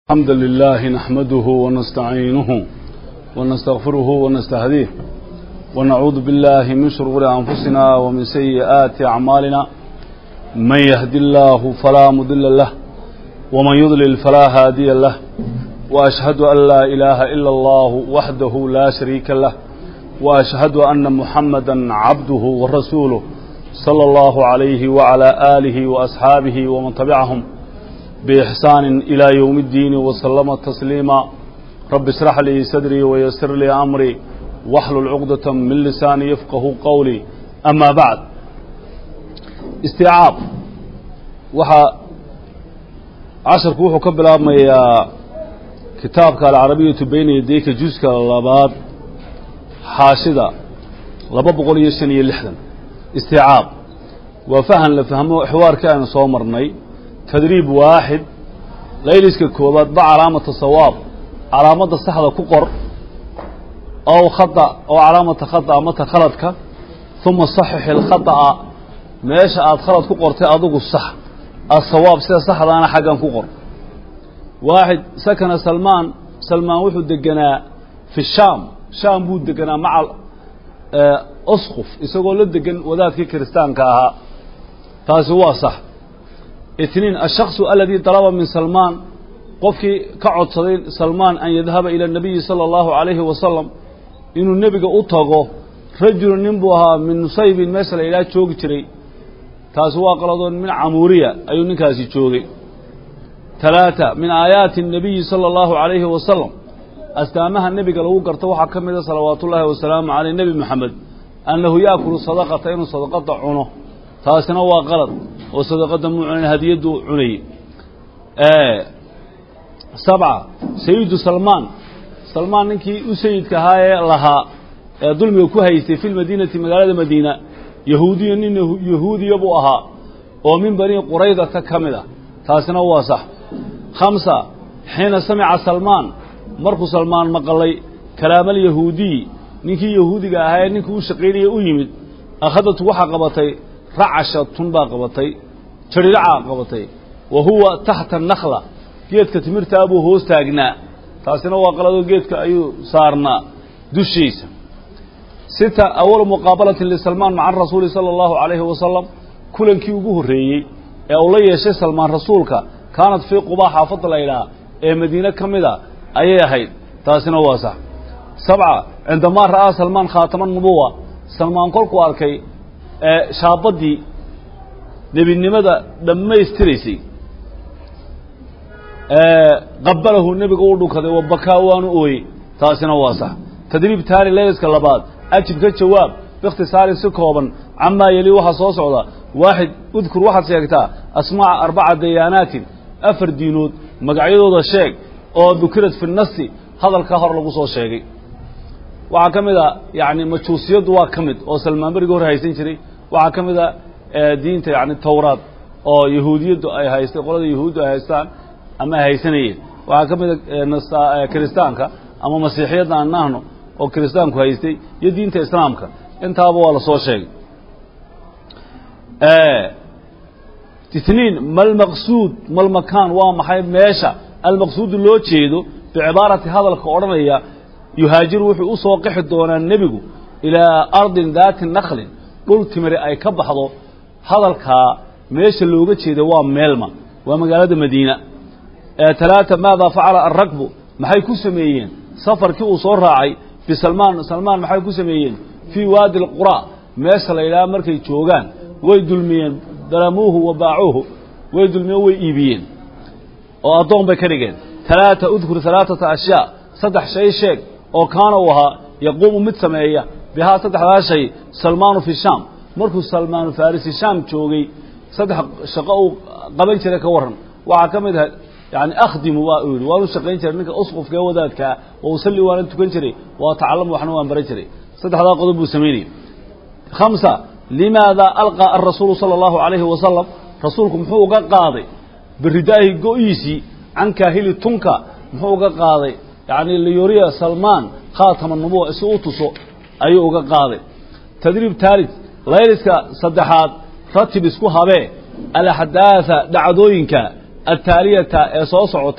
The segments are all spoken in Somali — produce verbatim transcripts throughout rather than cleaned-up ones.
الحمد لله نحمده ونستعينه ونستغفره ونستهديه ونعوذ بالله من شرور أنفسنا ومن سيئات أعمالنا من يهدي الله فلا مضل له ومن يضلل فلا هادي له وأشهد أن لا إله إلا الله وحده لا شريك له وأشهد أن محمدا عبده ورسوله صلى الله عليه وعلى آله وأصحابه ومن تبعهم بإحسان إلى يوم الدين وسلم تسليما رب اشرح لي صدري ويسر لي أمري واحلل عقدة من لساني يفقه قولي أما بعد استيعاب وحا عشر كوحو كبلا ميا كتابك العربية بين يديك جزءك اللاباد حاشدة لباب قولي السنية اللحظة استيعاب وفهم لفهمه حوار كان صومرني تدريب واحد ليلسك كوبات بعلامة الصواب علامة الصحة كقر أو خطأ أو علامة خطأ متى خلطك ثم صحح الخطأ ماشي أدخلت كقر تأذوق الصح الصواب سيدا صح أنا حقا كقر واحد سكن سلمان سلمان وحد دقنا في الشام شام بود دقنا مع أسقف يسوقوا لدقن وذات كريستان كاها تاسوا صح اثنين الشخص الذي طلب من سلمان قفكي كعد صديق سلمان أن يذهب إلى النبي صلى الله عليه وسلم إنه النبي أطاقه رجل ننبوها من نصيب مثل إلى تشوق تري تاسوا قلدون من عمورية أي نكاسي تشوقي ثلاثة من آيات النبي صلى الله عليه وسلم أستامها النبي قالوا قرطوها كمدة صلوات الله والسلام على النبي محمد أنه يأكل صدقتين صدقة عنه تاسنا وقلد وصدقة معين هدية عني آه سبعة سيد سلمان سلمان نكي أسيد كهاي لها ظلم يكوهيستي في المدينة مقالة مدينة يهودي إنه يهودي يبوها ومن بني قريضة كاملة تاسنا واسح خمسة حين سمع سلمان مركو سلمان مقالي كلام اليهودي نكي يهودي كهاي نكي شقيري أيمد أخذت وحا قبطي رعشة تنبا قبطي تريعا قبطي وهو تحت النخلة جيتك تمرت أبو هو استاقنا تاسنا وقلدو جيتك أيو صارنا دوشيس ستة أول مقابلة لسلمان مع الرسول صلى الله عليه وسلم كل كيوبه الرئي أولي يشي سلمان رسولك كانت في قباء حافظ الليلة أي مدينة كمدة أي هيد تاسنا واسع سبعة عندما رأى سلمان خاتم النبوة سلمان قلق واركي أه شابدي نبي النمذا لما يستريسي أه قبله النبي قوله كذا وبكاوان أوي تاسنا واسع تدريب تالي لا يسكى اللباد أجب كالجواب باختصار سكوبا عما يلي وحا صوصعدا واحد اذكر واحد سيكتا أسمع أربعة ديانات أفر دينود مقعيدو دا الشيك أو ذكرت في النص هذا الكهر لقصو الشيكي وعكمدا يعني مجوسيد وكمد أو سلمان بريقور هايسين شري وعكمدا دينته يعني التوراة أو يهودية أي هايستان قولة يهود أي هايستان أما هايسانية وعكمدا نصا كريستانك أما مسيحية عن نحن أو كريستانك هايستي يدينته إسلامك انت أبو على صور شيء آه. اثنين ما المقصود ما المكان وما ماشى المقصود اللي تشيده بعبارة هذا القرآن يهاجر وحي أسوقح دون النبي إلى أرض ذات النخل قلت مري أي كبحضو هذا الكا ميش اللوغة شيء دوام ميلما ومقالة مدينة آه ثلاثة ماذا فعل الركب محيكو سميين سفر كي أصور راعي في سلمان سلمان محيكو سميين في وادي القراء ميسل إلى مركي تشوغان ويدلمين درموه وباعوه ويدلمين ويئيبين وأضون بكريجين ثلاثة أذكر ثلاثة أشياء صدح شيء شيء وكانوا يقوم متسمية بها صدح هذا شيء سلمان في الشام مركو سلمان فارس الشام تشوغي صدح شقاء قبل شركة ورن وعكمدها يعني أخدم وأقول وأنا شقين شري منك أسقف كوداتك وأصلي وأنا تكون شري وأتعلم وحنا وأنا بريشري صدح هذا قضب سميني خمسة لماذا ألقى الرسول صلى الله عليه وسلم رسولكم حوق قاضي بالرداء قويسي عن كاهل التنكا حوق قاضي يعني اللي يريد سلمان خاتم النبوة سؤوتسو أيوه قاضي تدريب ثالث لا يلسك صدحات رتب اسكوها به الأحداث دعدوينك التالية صوصعتا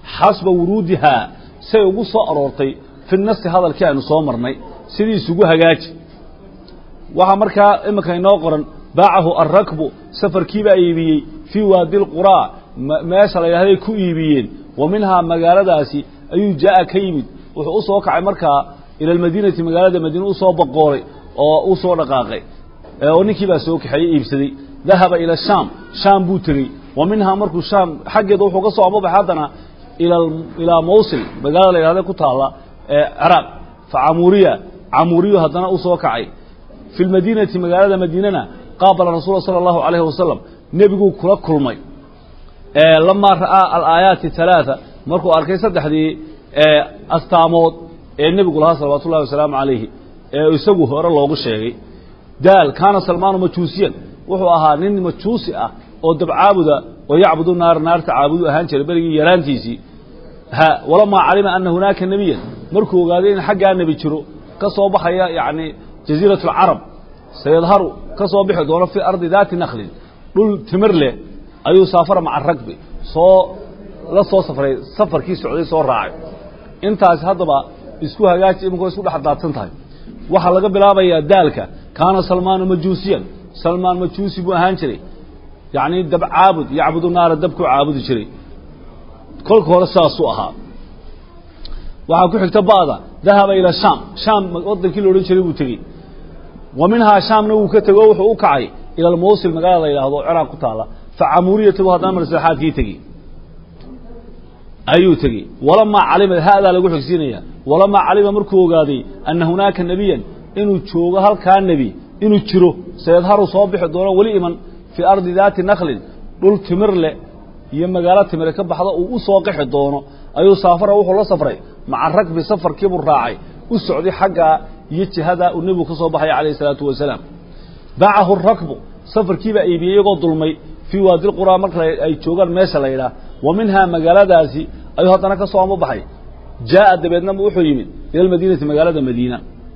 حسب ورودها سيقص أرورتي في النص هذا الكائن صامرني سيدي سجوها جاج وحمركا إما كان ناقرا باعه الركب سفر كيبا يبي في وادي القرى ما يصل إلى هذه كويبيين ومنها مجال داسي أي جاء كيمد وأصوك عمركا إلى المدينة مجال مدينة أصوب بقاري أو أصوب رقاقي ونكي بسوك حي إبسدي ذهب إلى الشام شام بوتري ومنها مركو الشام حق يدوح وقصوا عبوب حدنا إلى إلى موصل مجال إلى هذا كتالة عراق فعمورية عمورية هدنا أصوك عي في المدينة مجال مدينة قابل الرسول صلى الله عليه وسلم نبيو كل كل مي آه لما رأى الآيات الثلاثة مركو أركي صدح دي آه استعمود النبي قال صلى الله عليه وسلم عليه آه يسوه هر الله وشيء دال كان سلمان مجوسيا وهو أهانين مجوسي أه ودب عابدا ويعبد النار نار تعبد أهانشر بري يرانتيسي ها ولما علم أن هناك نبيا مركو قادين حق النبي شرو كصوبح يعني جزيرة العرب سيظهر كصوبح دون في أرض ذات نخل دول تمر له أيو سافر مع الركب صو لا صو سفر سفر كي سعودي صو راعي انت هذا بقى اسكوها جات يمكن اسكو حدات سنتاي waxa laga bilaabaya daalka kaana salmaan majuusiyan salmaan majuusi buu ahaan jiray yaani dab caabud yaabudu naar dabku caabudi jiray kolka hore saasuu ahaa waxa ku xigta baada dahaba ila sham sham wadankii loo oran jiray buu tagay ومنها شام نو كتغو wuxuu u kacay ila al-Mosul magaalada ilaahdo Iraq ku taala faamuriyatu hadana marsaxaadkii tagay ayuu tagay walama calima hada lagu xigsiinaya walama calima markuu ogaaday an hunaaka nabiyan inuu joogo halka nabi inuu jiro sayadharu soo bixi doono wali iman fi ardi daati nakhlin dul timirle iyo magaalo timir ka baxda uu u soo qixi doono ayuu saafara wuxuu la safray maca ragbi safarkii buu raacay u socday xagga يجهدا النبي كسو بخاي عليه الصلاه والسلام باعه الركب سفر كيبا ايبيه يغو دلمي في وادي القرى markay ay joogan meesha la yiraahdo ومنها magaaladaasi ay hadana ka soo baxay jaa dabeedna wuxuu yimid ila madiinada magaalada Madiina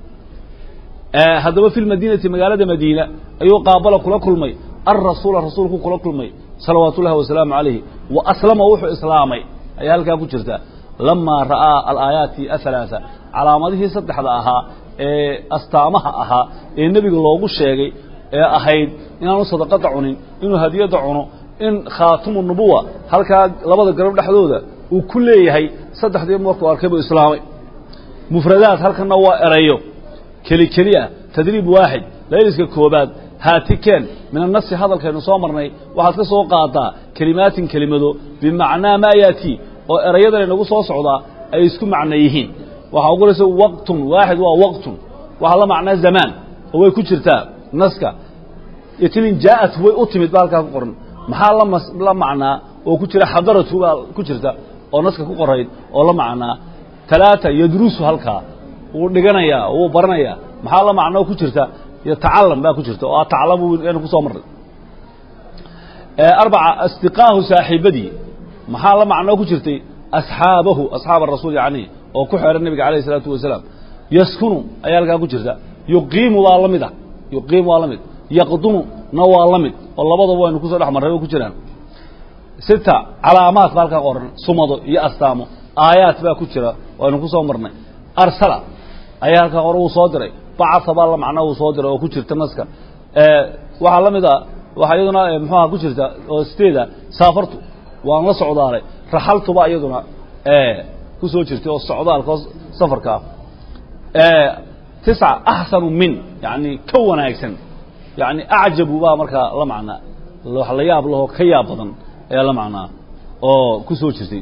ee hadaba fi madiinada magaalada Madiina ayuu qaabala kula kulmay ar-rasuul rasuulku kula kulmay sallallahu wa sallam alayhi wa aslama wuxuu islaamay ay halka ku jirta lama raa al-ayati athlatha calaamadihi saddexda ahaa ee astaamaha ahaa ee nabiga loogu sheegay ee ahayd inaanu sadaqada cunin inuu hadiyada cuno in khaatimu nubuwa halka labada garab dhaxdooda uu ku leeyahay saddexdii markuu arkay buu islaamay mufradaat halkana waa erayo kali kaliya tadriib waahid layliska koobaad haatiken min an-nass hadalkeenu soo marnay waxaad ka soo qaadaa kalimaatin kalimado bimaana ma yaati oo erayada inagu soo socda ay isku macna yihiin waxa ugu leeyahay waqtun waahid waa waqtun waxa la macna zaman oo way ku jirtaa naska yatin jaat way u timid baalka ku qoran maxaa la la macna oo ku jira hadaratu ku jirta oo naska ku qorayd oo la macna talaata yadrusu halka uu dhiganaya uu baranaya maxaa la macna ku jirta yatacallam baa ku jirta oo tacalamu inuu ku soo maray ee arba'a istiqaahu saahibadi maxaa la macna ku jirtay asxaabahu asxaab rasuul yaani oo ku xeeran nabiga kaleey salaatu wasalaam yaskunu ayalka ku jirta yuqiimu waa lamida yuqiimu waa lamid yaqdumu na waa lamid oo labadaba way ku soo dhaxmaray ku jiraan sita calaamaad halka qoran sumado iyo astaamo aayaad baa ku jira oo ku soo marnay arsala ayalka qoran uu soo diray bacatha baa la macna uu soo diray oo ku jirta naska ee waxa lamida waxa iyaduna muxuu ku jirta oo steeda saafartu waan la socdaalay raxaltu baa iyaduna ee ku soo jirtay oo socdaalka safarka ee tis'a ahsanu min yani ka wanaagsan yani aajabu baa marka la macna wax la yaab loo ka yaab badan ee la macna oo ku soo jirtay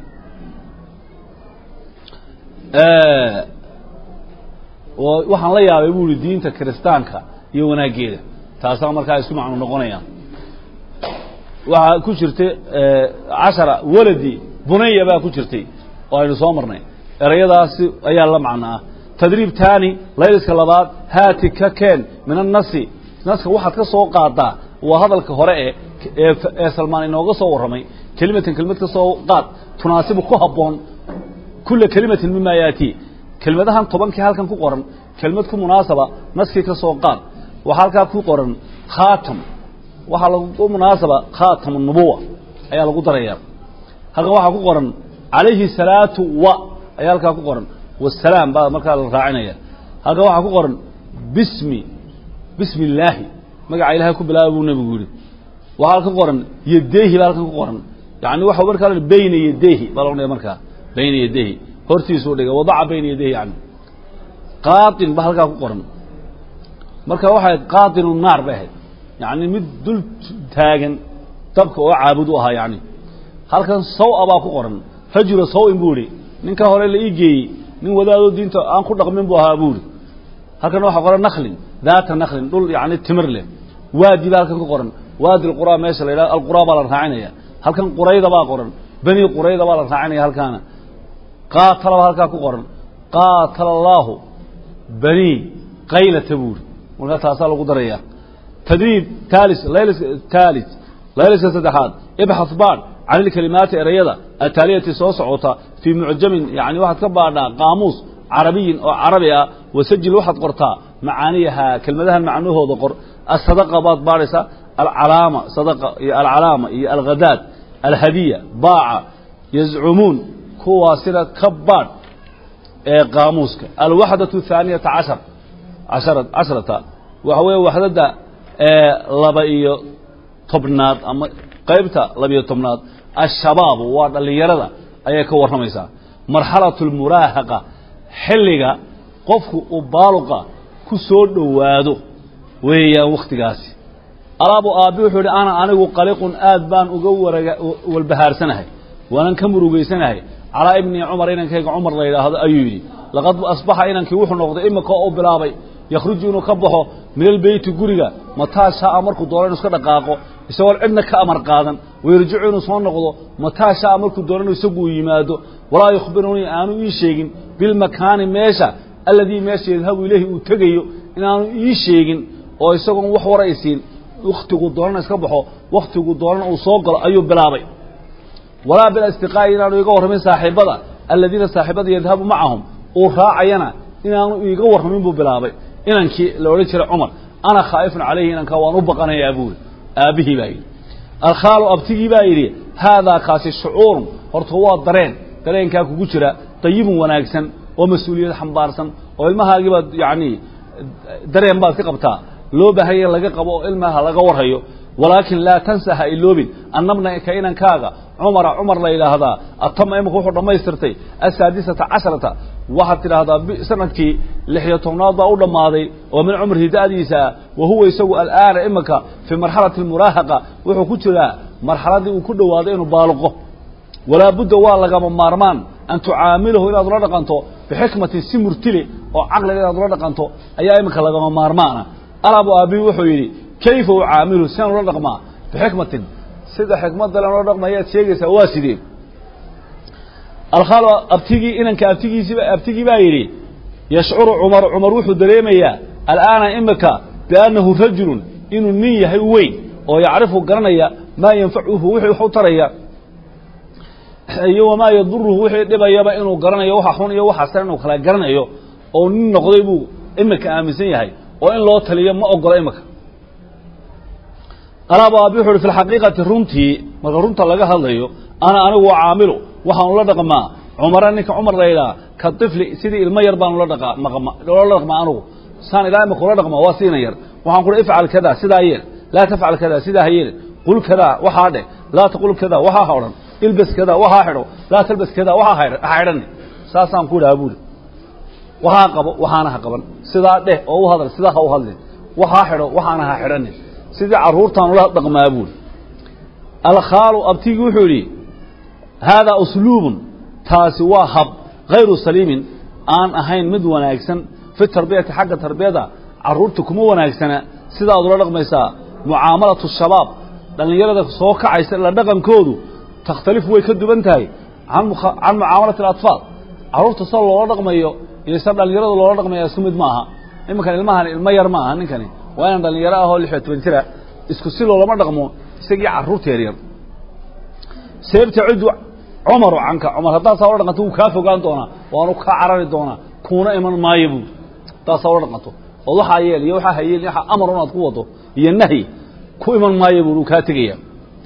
ee waxaan la yaabay buu diinta kristaanka iyo wanaageeda taas marka isku macno noqonayaan waxa ku jirtay cashara waladi bunaya baa ku jirtay oo aynu soo marnay erayadaas ayaa la macnaa tadriib taani layliska labaad haatika keen min an-nasi naska waxaad ka soo qaadaa waa hadalka hore ee ee Salmaan inooga soo waramay kelimatan kelmad ka soo qaad tunaasibu ku haboon kulle kelimatin mimma yaati kelmadahan tobankii halkan ku qoran kelmad ku munaasaba naskii ka soo qaad waxa halka ku qoran khaatam waxa lagu munaasaba khaatam an-nubuwa ayaa lagu darayaa halka waxa ku qoran calayhi salaatu wa ayaa halkaa ku qoran wasalaam baa markaa la raacinaya halkaa waxaa ku qoran bismi bismi illaahi magaca ilaahay ku bilaaba buu nebigu yidhi waxaa halka ku qoran yadeehi baa halkan ku qoran yani waxa markaa bayna yadeehi baa lagu dhigay markaa bayna yadeehi hortiisuu dhigay wadaca bayna yadeehi yani qaatin baa halkaa ku qoran marka waxay qaatinu naar bay ahayd yani mid dul taagan dabka oo caabud u ahaa yani halkan sawa baa ku qoran rajula sawin buu yidhi ninka hore la ii geeyey nin wadaadoo diinta aan ku dhaqmin buu ahaa buu yidhi halkan waxaa qoran nakhlin daata nakhlin dhul yani timir leh waadi baa halkan ku qoran waadi alquraa meesha la yidhaha alquraa baa la raacinaya halkan qurayda baa qoran bani qurayda baa la raacinaya halkaana qaatala baa halkaa ku qoran qaatala allaahu bani qaylata buu yidhi markaa taasaa lagu daraya tadriib taalis laylis taalis layliska saddexaad ibxath baadh can ilkalimaati erayada ataaliyati soo socota fii mucjamin yani waxaad ka baadhaa qaamuus carabiyin oo carabi ah wasajil waxaad qortaa macaaniyaha kelmadahan macnahooda qor asadaqa baad baadhaysaa alcalaama sadaqa iyo alcalaama iyo alghadaad alhadiya baaca yazcumuun kuwaasina ka baadh ee qaamuuska alwaxdatu thaaniyata cashar cashara cashrata waxa weeye waxdada ee laba iyo tobnaad ama qaybta laba iyo tobnaad ashabaabu waa dhalinyarada ayay ka warramaysaa marxalatu lmuraahaqa xilliga qofku uu baaluqa ku soo dhowaado weeyaan wakhtigaasi alaabu aabbi wuxuu yidhi ana anigu qaliqun aad baan uga waraga walbahaarsanahay waanan ka murugaysanahay calaa ibni cumar inankayga cumar la yidhaahdo ayuu yidhi laqad asbaxa inankii wuxuu noqday imika oo bilaabay yakhruju inuu ka baxo min albeyti guriga mataa shaaa markuu doono inuu iska dhaqaaqo isagoon cidna ka amar qaadan wayarjicu inuu soo noqdo mataa shaaa markuu doono inuu isagu yimaado walaa yukhbirunii aanu ii sheegin bilmakaani meesha alladii meesha yadhabu ilayhi uu tegayo inaanu ii sheegin oo isagoon wax waraysiin wakhtigu doonana iska baxo wakhtigu doonana uu soo galo ayuu bilaabay walaa bilasdiqaa'i inaanu iiga warramin saaxiibada aladiina saaxiibada yadhabu macahum uu raacayana inaanu iiga warramin buu bilaabay inankii la odhan jiray cumar ana khaa'ifun calayhi inankaa waan u baqanayaa buuri aabbihii baa yidhi alkhaalu abtigii baa yidhi haadaa kaasi shucuurun horta waa dareen dareenkaa kugu jira dayibun wanaagsan oo mas-uuliyad xambaarsan oo ilmahaagii baad yacni dareen baad ka qabtaa loo baahanya laga qabo oo ilmaha laga warhayo walaakin laa tansa ha iloobin annabna ka inankaaga cumara cumar la yidhaahdaa atama imika wuxuu dhammaystirtay asaadisata casharata waxaad tidhaahdaa sanadkii lixiyo tobnaad baa u dhammaaday oo min cumrihi da'diisa ah wa huwa isagu al'aana imika fii marxalati almuraahaqa wuxuu ku jiraa marxaladdii uu ku dhowaaday inuu baaluqo walaa budda waa lagama maarmaan an tucaamilahu inaad ula dhaqanto bixikmatin si murtile oo caqliga inaad ula dhaqanto ayaa imika lagama maarmaana alabu aabihi wuxuu yidhi kayfa ucaamilu sidaan ula dhaqmaa bixikmatin sida xikmadda len ula dhaqmayaad sheegaysaa waa sidee alkhaalu abtigii inanka abtigiisiba abtigii baa yidhi yashcuru cumar cumar wuxuu dareemayaa al'aana imika biannahu rajulun inuu nin yahay weyn oo yacrifu garanaya maa yanfacuhu wixii wax u taraya iyo wamaa yaduruhu wixii dhibayaba inuu garanayo waxa xun iyo waxa san inuu kala garanayo oo nin noqday buu imika aaminsan yahay oo in loo taliyo ma ogola imika alaaba aabi wuxu uhi fi lxaqiiqati runtii marka runta laga hadlayo ana anigu waa caamilu waxaan ula dhaqmaa cumara ninka cumar la yidhaha ka tifli sidii ilmo yar baan ula dhaqa ula dhaqmaa anigu saan ilaa imika ula dhaqmaa waa siina yar waxaan kuhi ifcal kada sidaa yeel laa tafcal kada sidaa ha yeelin qul kada waxaa dheh laa taqul kada waxaa ha odhan ilbas kada waxaa xidho laa talbas kada waxaa ha xidhani saasaan ku idhaha buuri waxaa qabo waxaana ha qaban sidaa dheh oo u hadal sidaa ha u hadlin waxaa xidho waxaana ha xidhanin sidii carruurtaan ula dhaqmaa buuri alkhaalu abtigii wuxuu yidhi haadaa usluubun taasi waa hab hayru saliimin aan ahayn mid wanaagsan fi tarbiyati xagga tarbiyada carruurta kuma wanaagsana sidaad ula dhaqmaysaa mucaamalatu shabaab dhallinyarada soo kacaysa la dhaqankoodu takhtalif way ka duwan tahay can mucaamalati alatfaal carruurta sida loola dhaqmayo iyo sida dhallinyarada loola dhaqmaya isku mid maaha iminkan ilmahan ilmo yar ma aha ninkani waa inaan dhallinyaro ahoo lix iyo toban jira isku si loolama dhaqmo isagii carruurta yaryar seebtacidu cumaru canka cumar haddaasaa ula dhaqanto wuu kaa fogaan doonaa waanu kaa carari doonaa kuuna iman maayo buuri haddaasaa ula dhaqanto ood waxaa yeel iyo waxaa hayeel waxaa amar unaad ku wado iyo nahyi ku iman maayo buuri uu kaa tegaya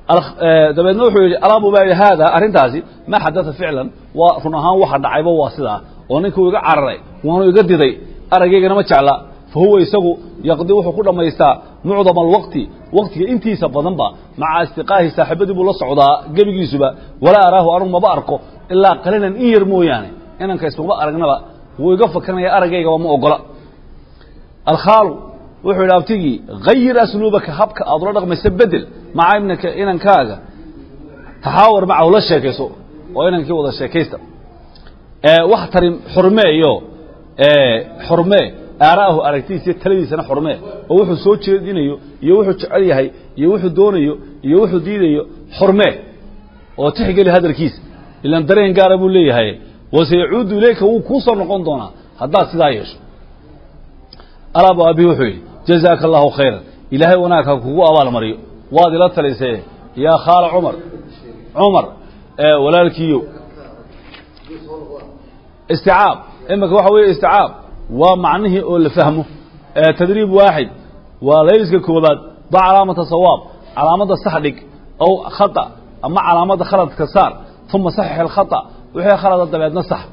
dabeedna wuxuu yidhi alaabu baa yidhi haada arrintaasi ma xadatha ficlan waa run ahaan waxa dhacayba waa sidaa oo ninkuu iga cararay waanu iga diday arageygana ma jecla fa huwa isagu yaqdi wuxuu ku dhammaystaa mucdama alwaqti waqtiga intiisa badanba maca istiqaahi saaxiibadii buu la socdaa gebigiisuba walaa araahu anugu maba arko ilaa qalinan in yar mooyaane inanka ismaba aragnaba wuu iga fakanaya arageygaba ma ogola alkhaalu wuxuu yidhi abtigii hayir asluubaka habka aad ula dhaqmaysa bedel maca ibnaka inankaaga taxaawar macahu la sheekayso oo inankii wada sheekaysta wax tarin xurmeeyo xurmee aaraahu aragtiisa taladiisana xurmee oo wuxuu soo jeedinayo iyo wuxuu jecel yahay iyo wuxuu doonayo iyo wuxuu diidayo xurmee oo tixgeli hadalkiisa ilaan dareen gaara buu leeyahay wasayacuudu ilayka wuu kuu soo noqon doonaa haddaad sidaa yeesho alaabu abi wuxuu yidhi jazaaka allahu khayran ilaahay wanaagka kugu abaalmariyo waad ila talisee yaa khaala cumar cumar walaalkiiyo isticaab imaka waxa weeye isticaab waa macnihii oo la fahmo tadriib waaxid waa layliska koobaad ba calaamata sawaab calaamada sax dhig aw khata ama calaamada khaladka saar uma saxix alkhata wixii khalada dabeedna sax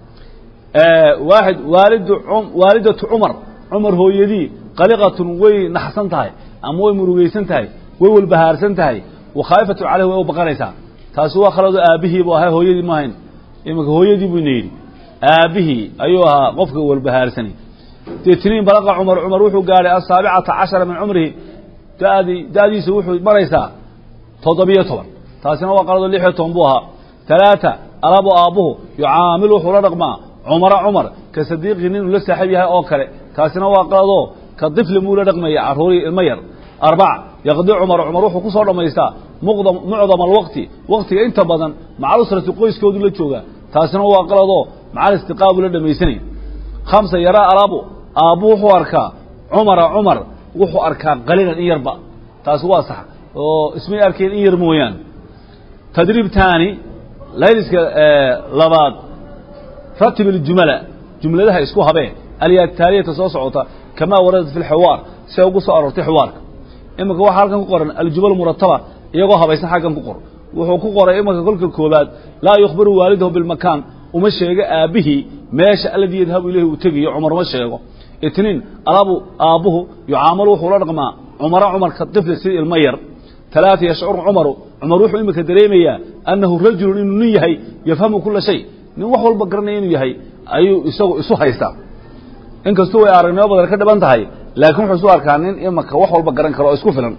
waaxid waalidu waalidatu cumar cumar hooyadii qaliqatun way naxsan tahay ama way murugaysan tahay way walbahaarsan tahay wakhaa'ifatu calayhi way u baqanaysaa taasi waa khalado aabbihii buu ahaa hooyadii ma ahayn iminka hooyadii buu ina yidhi aabbihii ayuu ahaa qofka walbahaarsani deetiniin balaqa cumar cumar wuxuu gaadhay asaabicata cashara min cumrihi da'dii da'diisa wuxuu maraysaa toddobiyo toban taasina waa qalado lix iyo toban buu ahaa talaata alabu aabbuhu yucaamil wuxuu la dhaqmaa cumara cumar ka sadiiqii nin uu la saaxiib yahay oo kale taasina waa qaladoo ka difli muu la dhaqmaya carruurii ilmo yar arbaca yaqdi cumar cumar wuxuu ku soo dhammaystaa muqdam mucdama alwaqti waqtiga inta badan macal usrati qoyskoodu la jooga taasina waa qaladoo macal istiqaabu la dhamaysanay khamsa yaraa alaabu aabbu wuxuu arkaa cumara cumar wuxuu arkaa qaliilan in yarba taasi waa sax oo ismay arkeen in yar mooyaan tadriib taani layliska labaad ratib aljumala jumladaha isku habee alyaataaliyata soo socota kamaa waradat fi lxiwaar si ugu soo aroortay xiwaarka iminka waxaa halkan ku qoran aljumal murataba iyagoo habaysan xaggan ku qor wuxuu ku qoray iminka kolka koobaad laa yukhbiru waalidahu bilmakaan uma sheego aabbihii meesha alladii yadhabu ilayhi uu tegayo cumar uma sheego itniin alabu aabbuhu yucaamalu wuxuu la dhaqmaa cumara cumarka tifli sida ilmo yar talaata yashcuru cumaru cumar wuxuu iminka dareemayaa annahu rajulun inuu nin yahay yafhamu kula shay nin wax walba garanaya inuu yahay ayuu isagu isu haystaa inkastuu way aragnimo badan ka dhiban tahay laakiin wuxuu isu arkaa nin imanka wax walba garan karo oo isku filan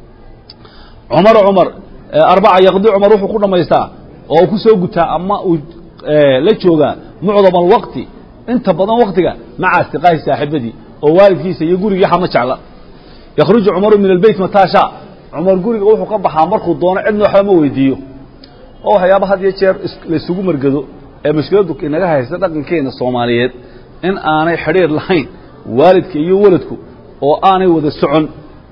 cumar cumar arbaca yaqdi cumar wuxuu ku dhammaystaa oo uu ku soo gutaa ama uu la joogaa mucdama alwaqti inta badan waqtiga maca istiqaahi saaxiibadii oo waalidkiisa iyo gurigii xama jecla yakhruju cumaru min albeyt mataa shaa cumar guriga wuxuu ka baxaa markuu doono cidna waxba ma weydiiyo oo waxyaaba had iyo jeer la isugu margado ee mushkiladdu inaga haysta dhaqankeena soomaaliyeed in aanay xidhiir lahayn waalidka iyo waladku oo aanay wada socon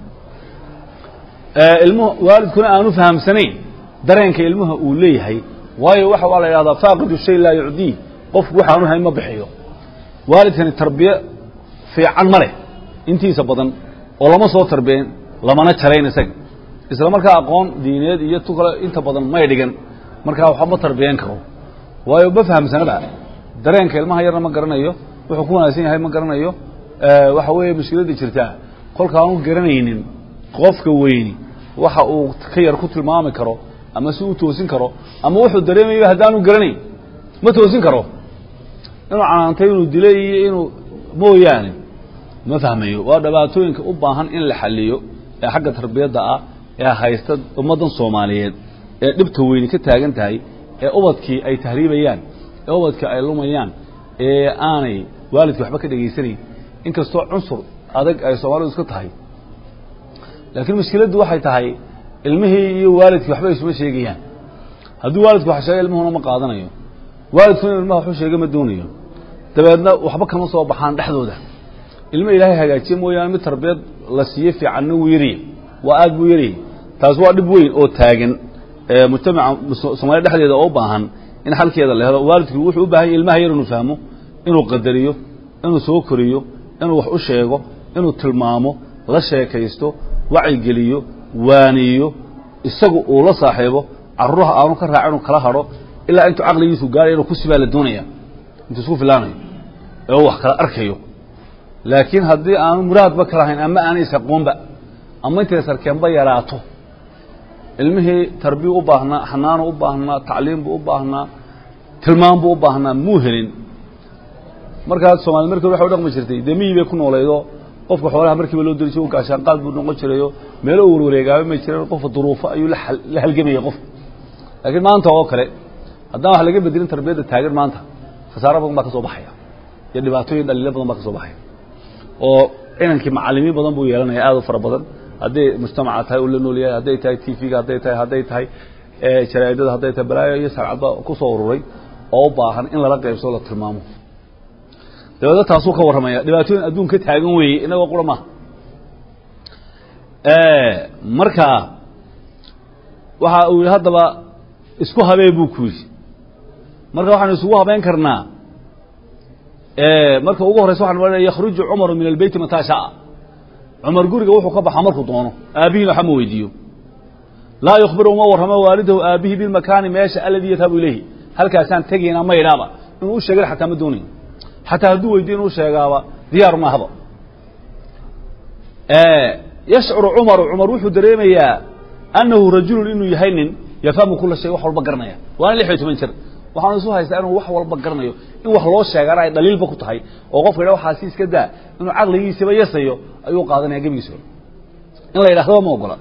ilmuhu waalidkuna aanu fahamsanayn dareenka ilmuha uu leeyahay waayo waxa waa la yidhahdaa faaqidu shay laa yucdii qofku waxaanu hayn ma bixiyo waalidkani tarbiye fiican ma leh intiisa badan oo lama soo tarbiyeen lamana jarayn isaga isla markaa aqoon diineed iyo tu kale inta badan may dhigan markaa waxba ma tarbiyeen karo waayo ma fahamsanaba dareenka ilmaha yarna ma garanayo wuxuu ku wanaagsan yahay ma garanayo waxa weeye mushkiladda jirtaa kolkaanu garanaynin qofka weyni waxa uu ka yar ku tilmaami karo ama si uu toosin karo ama wuxuu dareemayo haddaanu garanayn ma toosin karo inuu canaantay inuu dilay iyo inuu mooyaane ma fahmayo waa dhibaatooyinka u baahan in la xaliyo ee xagga tarbiyadda ah ee haysta ummaddan soomaaliyeed ee dhibta weyni ka taagan tahay ee ubadkii ay tahriibayaan ee ubadkii ay lumayaan ee aanay waalidkii waxba ka dhegaysanayn inkastoo cunsur adag ay soomaalidu iska tahay laakiin mushkiladdu waxay tahay ilmihii iyo waalidkii waxba isuma sheegayaan haddii waalidku wax sheega ilmuhuna ma qaadanayo waalidkuna ilmaha waxu sheega ma doonayo dabeedna waxba kama soo baxaan dhexdooda ilmo ilaahay hagaajiye mooyaane mid tarbiyad la siiye fiicanna wuu yaryahy waa aad buu yaryahy taas waa dhib weyn oo taagan mujtamaca soomaaliya dhexdeeda oo u baahan in xalkeeda la helo waalidku wuxuu u baahan yahy ilmaha yar inuu fahmo inuu qadariyo inuu soo koriyo inuu wax u sheego inuu tilmaamo la sheekaysto wacyigeliyo waaniyo isagu uu la saaxiibo carruuraha aanu ka raacin inuu kala hadho ilaa intuu caqligiisu gaarayo inuu ku sibaa la doonaya intuu isku filaanayo ee uu wax kala arkayo laakiin haddii aanu muraadba ka lahayn ama aanay isaqoonba ama intay sarkeenba yaraato ilmihii tarbiya u baahnaa xanaano u baahnaa tacliim buu u baahnaa tilmaam buu u baahnaa muu helin markaas Soomaali markii waxa u dhaqmi jirtay deemiyay bay ku nooleedo qofka xoolaha markiiba loo diriyo ka shan qaad buu noqon jiray meelo uu wareegaayo ma jireen qof duruufo ayuu la halgamay qof laakiin maanta oo kale haddana wax laga bedelin tarbiyada taageer maanta khasaaro badan baa ka soo baxaya iyo dhibaatooyin dhaliilo badan baa ka soo baxaya oo inankii macallimiin badan buu yeelanaya aad u fara badan haddii mujtamaca tahay uu la nool yahay hadday tahay T V-ga hadday tahay hadday tahay ee jaraa'idada hadday tahay balaayo iyo saacadba ku soo ururay oo u baahan in lala qaybsado la tilmaamo dawladda taasoo ka warramaya dhibaatooyin adduunka taagan weeye inaga qurama ee marka waxa uu hadaba isku habay buu ku yiri marka waxaan isugu habeyn karnaa ee marka ugu horeyso waxaan wadayaa yakhruju Umar min al-bayt mata sha'a Umar guriga wuxuu ka baxaa markuu doono aabihiina waxa ma weydiiyo la yukhbiru ma warrama waalidahu aabihi bil makan meesha alladhi yatabu ilayhi halkaasaan tageyna ma ilaaba inuu sheegay xataa ma doonin حتى هدو ويدين وشيغاوا ديار ما هبا آه يشعر عمر عمر وحو دريميا انه رجل انه يهينن يفهم كل شيء wax walba garanaya waan lixyo toban jir waxaan soo haystaa inuu wax walba garanayo in wax loo sheegay ay daliil ba ku tahay oo qofka waxa si iska daa inuu aqligiisa ba yeesayo ayuu qaadanaya gabigiisa in la yiraahdo ma ogola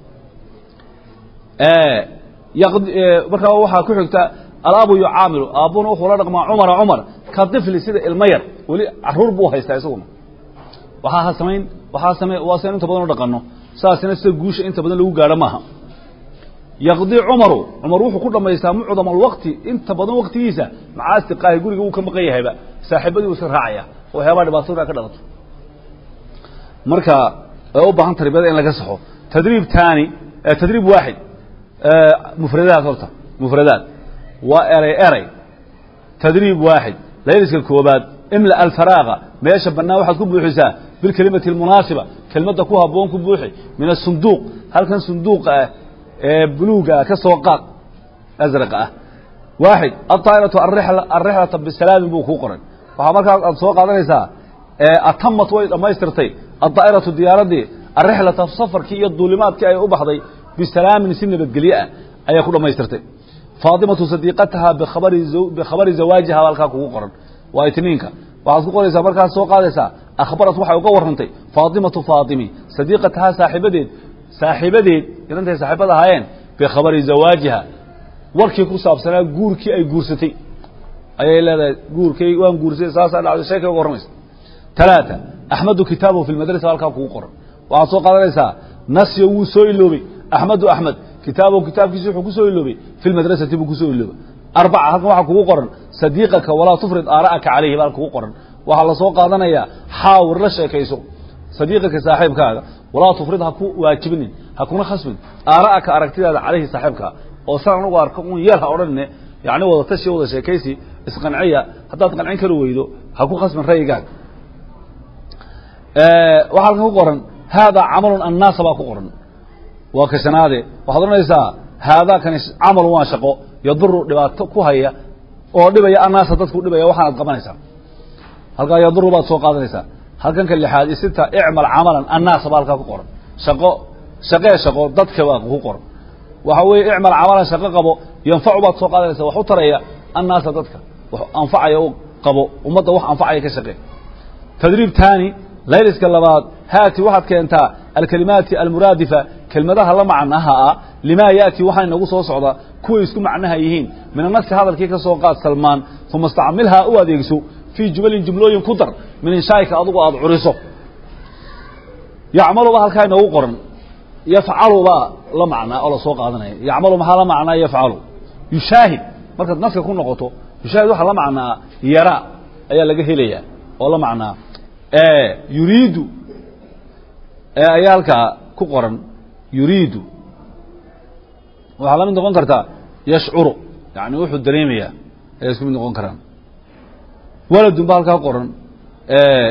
ee yaqdi marka waxa ku xigta alaabu yucaamilu aabuna wuxuu la dhaqmaa Umar Umar ka tifli sida ilmayar wali caruur buu haystaa isaguna waxa sameyn waxa sameey waa sameyn inta badan u dhaqano saasina sida guusha inta badan lagu gaaro maaha yaqdi Umar Umar wuxuu ku dhameystaa mucdam waqti inta badan waqtigiisa macaasti qaay guriga uu ka maqan yahayba saaxiibadii uu raacaya oo heeba dhibaatada ka dhalato marka oo baahan tarbiyada in laga saxo tadriib taani tadriib واحد mufradaat horta mufradaat وأري أري تدريب واحد لا يلزم الكوبات املأ الفراغ ماشى بنا واحد كوب بوحساه بالكلمة المناسبة كلمة كوها بون كوب بوحي من الصندوق هل كان صندوق بلوغة كسوقات أزرقة واحد الطائرة الرحلة الرحلة بالسلام بوكوقرا وحمرك السوق هذا ليس أتمت ويد ما يسترتي الطائرة الديارة دي الرحلة السفر كي الظلمات كي أبحضي بالسلام من سن بالقليئة أي كل ما يسترتي فاطمة صديقتها بخبر زو بخبر زواجها والكا كوغو قرن وايتنينكا waxaad ku qoraysaa markaas soo qaadaysaa akhbarat waxa uga warrantay Faadimatu Faadimi sadiiqataha saaxibadeed saaxibadeed inantay saaxibada ahaayeen bi khabari zawaajiha warkii ku saabsanaa guurkii ay guursatay ayay leedahay guurkii waan guursay saasa dhacday sheekay uga warramaysa ثلاثة أحمد كتابه في المدرسة والكا كوغو قرن waxaad soo qaadaysaa nasyo wuu soo iloobay أحمد أحمد كتابه كتاب كيسو حكوسو إلوبي في المدرسة تبو كوسو إلوبي أربعة هكذا واحد كوكو قرن صديقك ولا تفرض آراءك عليه بالكوكو قرن وحال سوق هذا يا حاور رشا كيسو صديقك صاحبك هذا ولا تفرض هكو واجبني هكون خصم آراءك أركتي عليه صاحبك وصار نوار كون يلها أورنه يعني وضع تشي وضع شيء كيسي اسقنعية حتى تقنعين كلو ويدو هكو خصم رأيك أه وحال كوكو قرن هذا عمل الناس باكو قرن وكسناده وحضرنا هذا كان عمل واشقو يضر دبات ku haya oo dhibaya anaas dadku dhibaya waxaad qabanaysaa halka yadru baad soo qaadanaysaa halkan ka lixaad isita i'mal amalan anaas baalka ku qoran shaqo shaqo shaqo dadka waa ku qoran waxa weey i'mal amalan shaqo qabo yanfacu baad soo qaadanaysaa wax u taraya anaas dadka wax anfacayo qabo umada wax anfacaya ka shaqeey tadriib taani ليلس كلمات هاتي واحد كأنت الكلمات المرادفة كلمتها لا معناها لما يأتي واحد نقول صوص عضا كويس كم معناها يهين من الناس هذا الكيك سوقات سلمان ثم استعملها أود يجسو في جبل جملوي كتر من شايك أضوء عريصه يعملوا بها الكائن وقرن يفعلوا بها لا معنى ولا سوق هذا يعملوا بها لا معنى يفعلوا يشاهد مركز الناس يكون نقطه يشاهد واحد لا معنى يرى أي لقيه ليه ولا معنى آه يريد آه أيالك كقرن يريد وعلى من نقول كرتا يشعر يعني وحد دريمية يسمى نقول كران ولد بالك قرن آه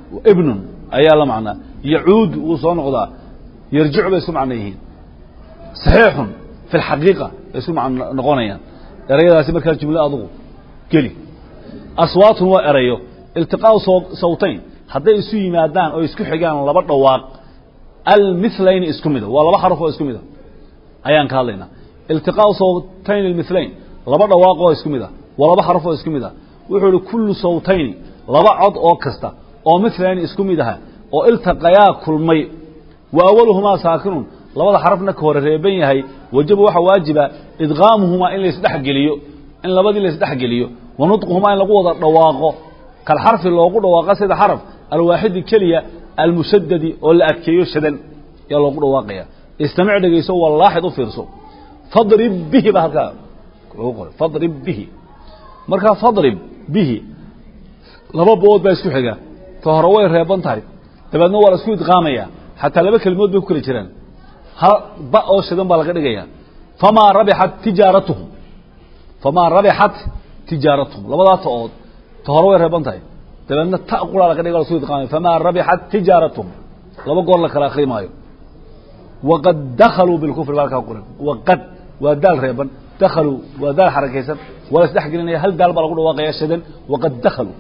ابن أيال معنا يعود وصون غضاء يرجع بس معنيه صحيح في الحقيقة يسمع نقونيا أريد أسمع كل جملة أضو قلي أصوات هو أريو التقاء صوتين حتى يسوي مادان أو يسكح حجان ولا برضه واق المثلين اسكمده ولا حرف اسكمده أيان كهالينا التقاء صوتين المثلين لا برضه واق اسكمده ولا حرف اسكمده وحول كل صوتين لا بعض أو كسته أو مثلين اسكمده أو التقيا كل مي وأولهما ساكنون لبدا حرفنا كهور ريبن yahay wajib waxa waajiba idgaamuhuma in la isdhex geliyo in labadii la isdhex geliyo wanudquhuma in lagu wada dhawaaqo kal harfi loogu dhawaaqo sida harf alwaahid kaliya almushaddad oo la adkeeyo shadan ya loogu dhawaaqaya istamic dhageyso wallahi u fiirso fadrib bihi bahka fadrib bihi marka fadrib bihi laba bood baa isku xiga tohor way reeban tahay dabadna waa la isku idqaamaya hatta laba kalmood bay ku kala jiraan ها بأو شدن بالغدغيا فما ربحت تجارتهم فما ربحت تجارتهم لبدا تود تهروي ربنتاي تبنا تاقول على غدغا سو يقام فما ربحت تجارتهم لبا غور لا كلا اخري مايو وقد دخلوا بالكفر بالك قول وقد ودال ربن دخلوا ودال حركيسن ولا استحقنا هل دال بالغ واقيا شدن وقد دخلوا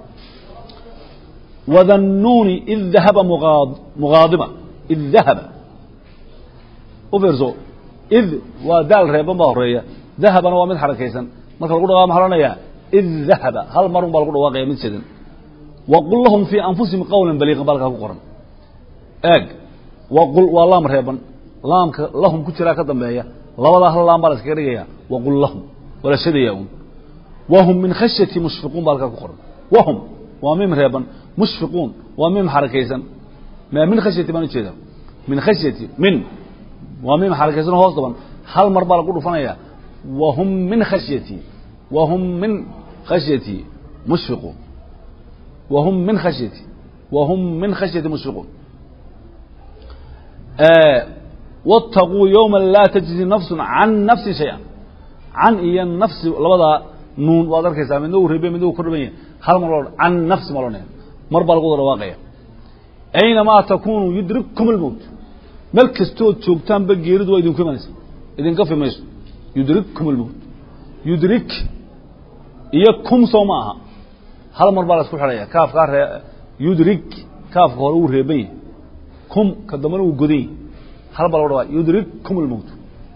وظنون اذ ذهب مغاض مغاضبا اذ ذهب وفرزو إذ ودال ريبان بهرية ذهبنا ومن حركيسا marka lagu dhawaaqo maxaranaya إذ ذهب hal mar baa lagu dhawaaqay mid sidan وقل لهم في أنفسهم قولا بليغا balka ku qoran eeg وقل والله reeban laamka lahum ku jira ka dambeeya labada hal laam baa iska dhigaya وقل لهم wala shadayaan وهم من خشية مشفقون balka ku qoran وهم ومن reeban مشفقون ومن حركيسا ما من خشية baan jeeda من خشية من ومن حركتنا هوس طبعا هل مربى لقول فنايا وهم من خشيتي وهم من خشيتي مشفقون وهم من خشيتي وهم من خشيتي مشفقون آه واتقوا يوما لا تجزي نفس عن نفس شيئا عن إيا النفس لبدا نون وادر كيسا من دو ربي من دو كربين هل مربى عن نفس مرونين مربى لقول رواقيا أينما تكونوا يدرككم الموت meel kastoo joogtaan ba geeridu waa idin ku imanaysa idin ka fimayso yudrikkum almawt yudrik iyo kum soomaa hal mar baa la isku xiraya kaafka yudrik kaafka hore uu reebay kum ka damana uu goday hal baa la dhawa yudrikkum almawt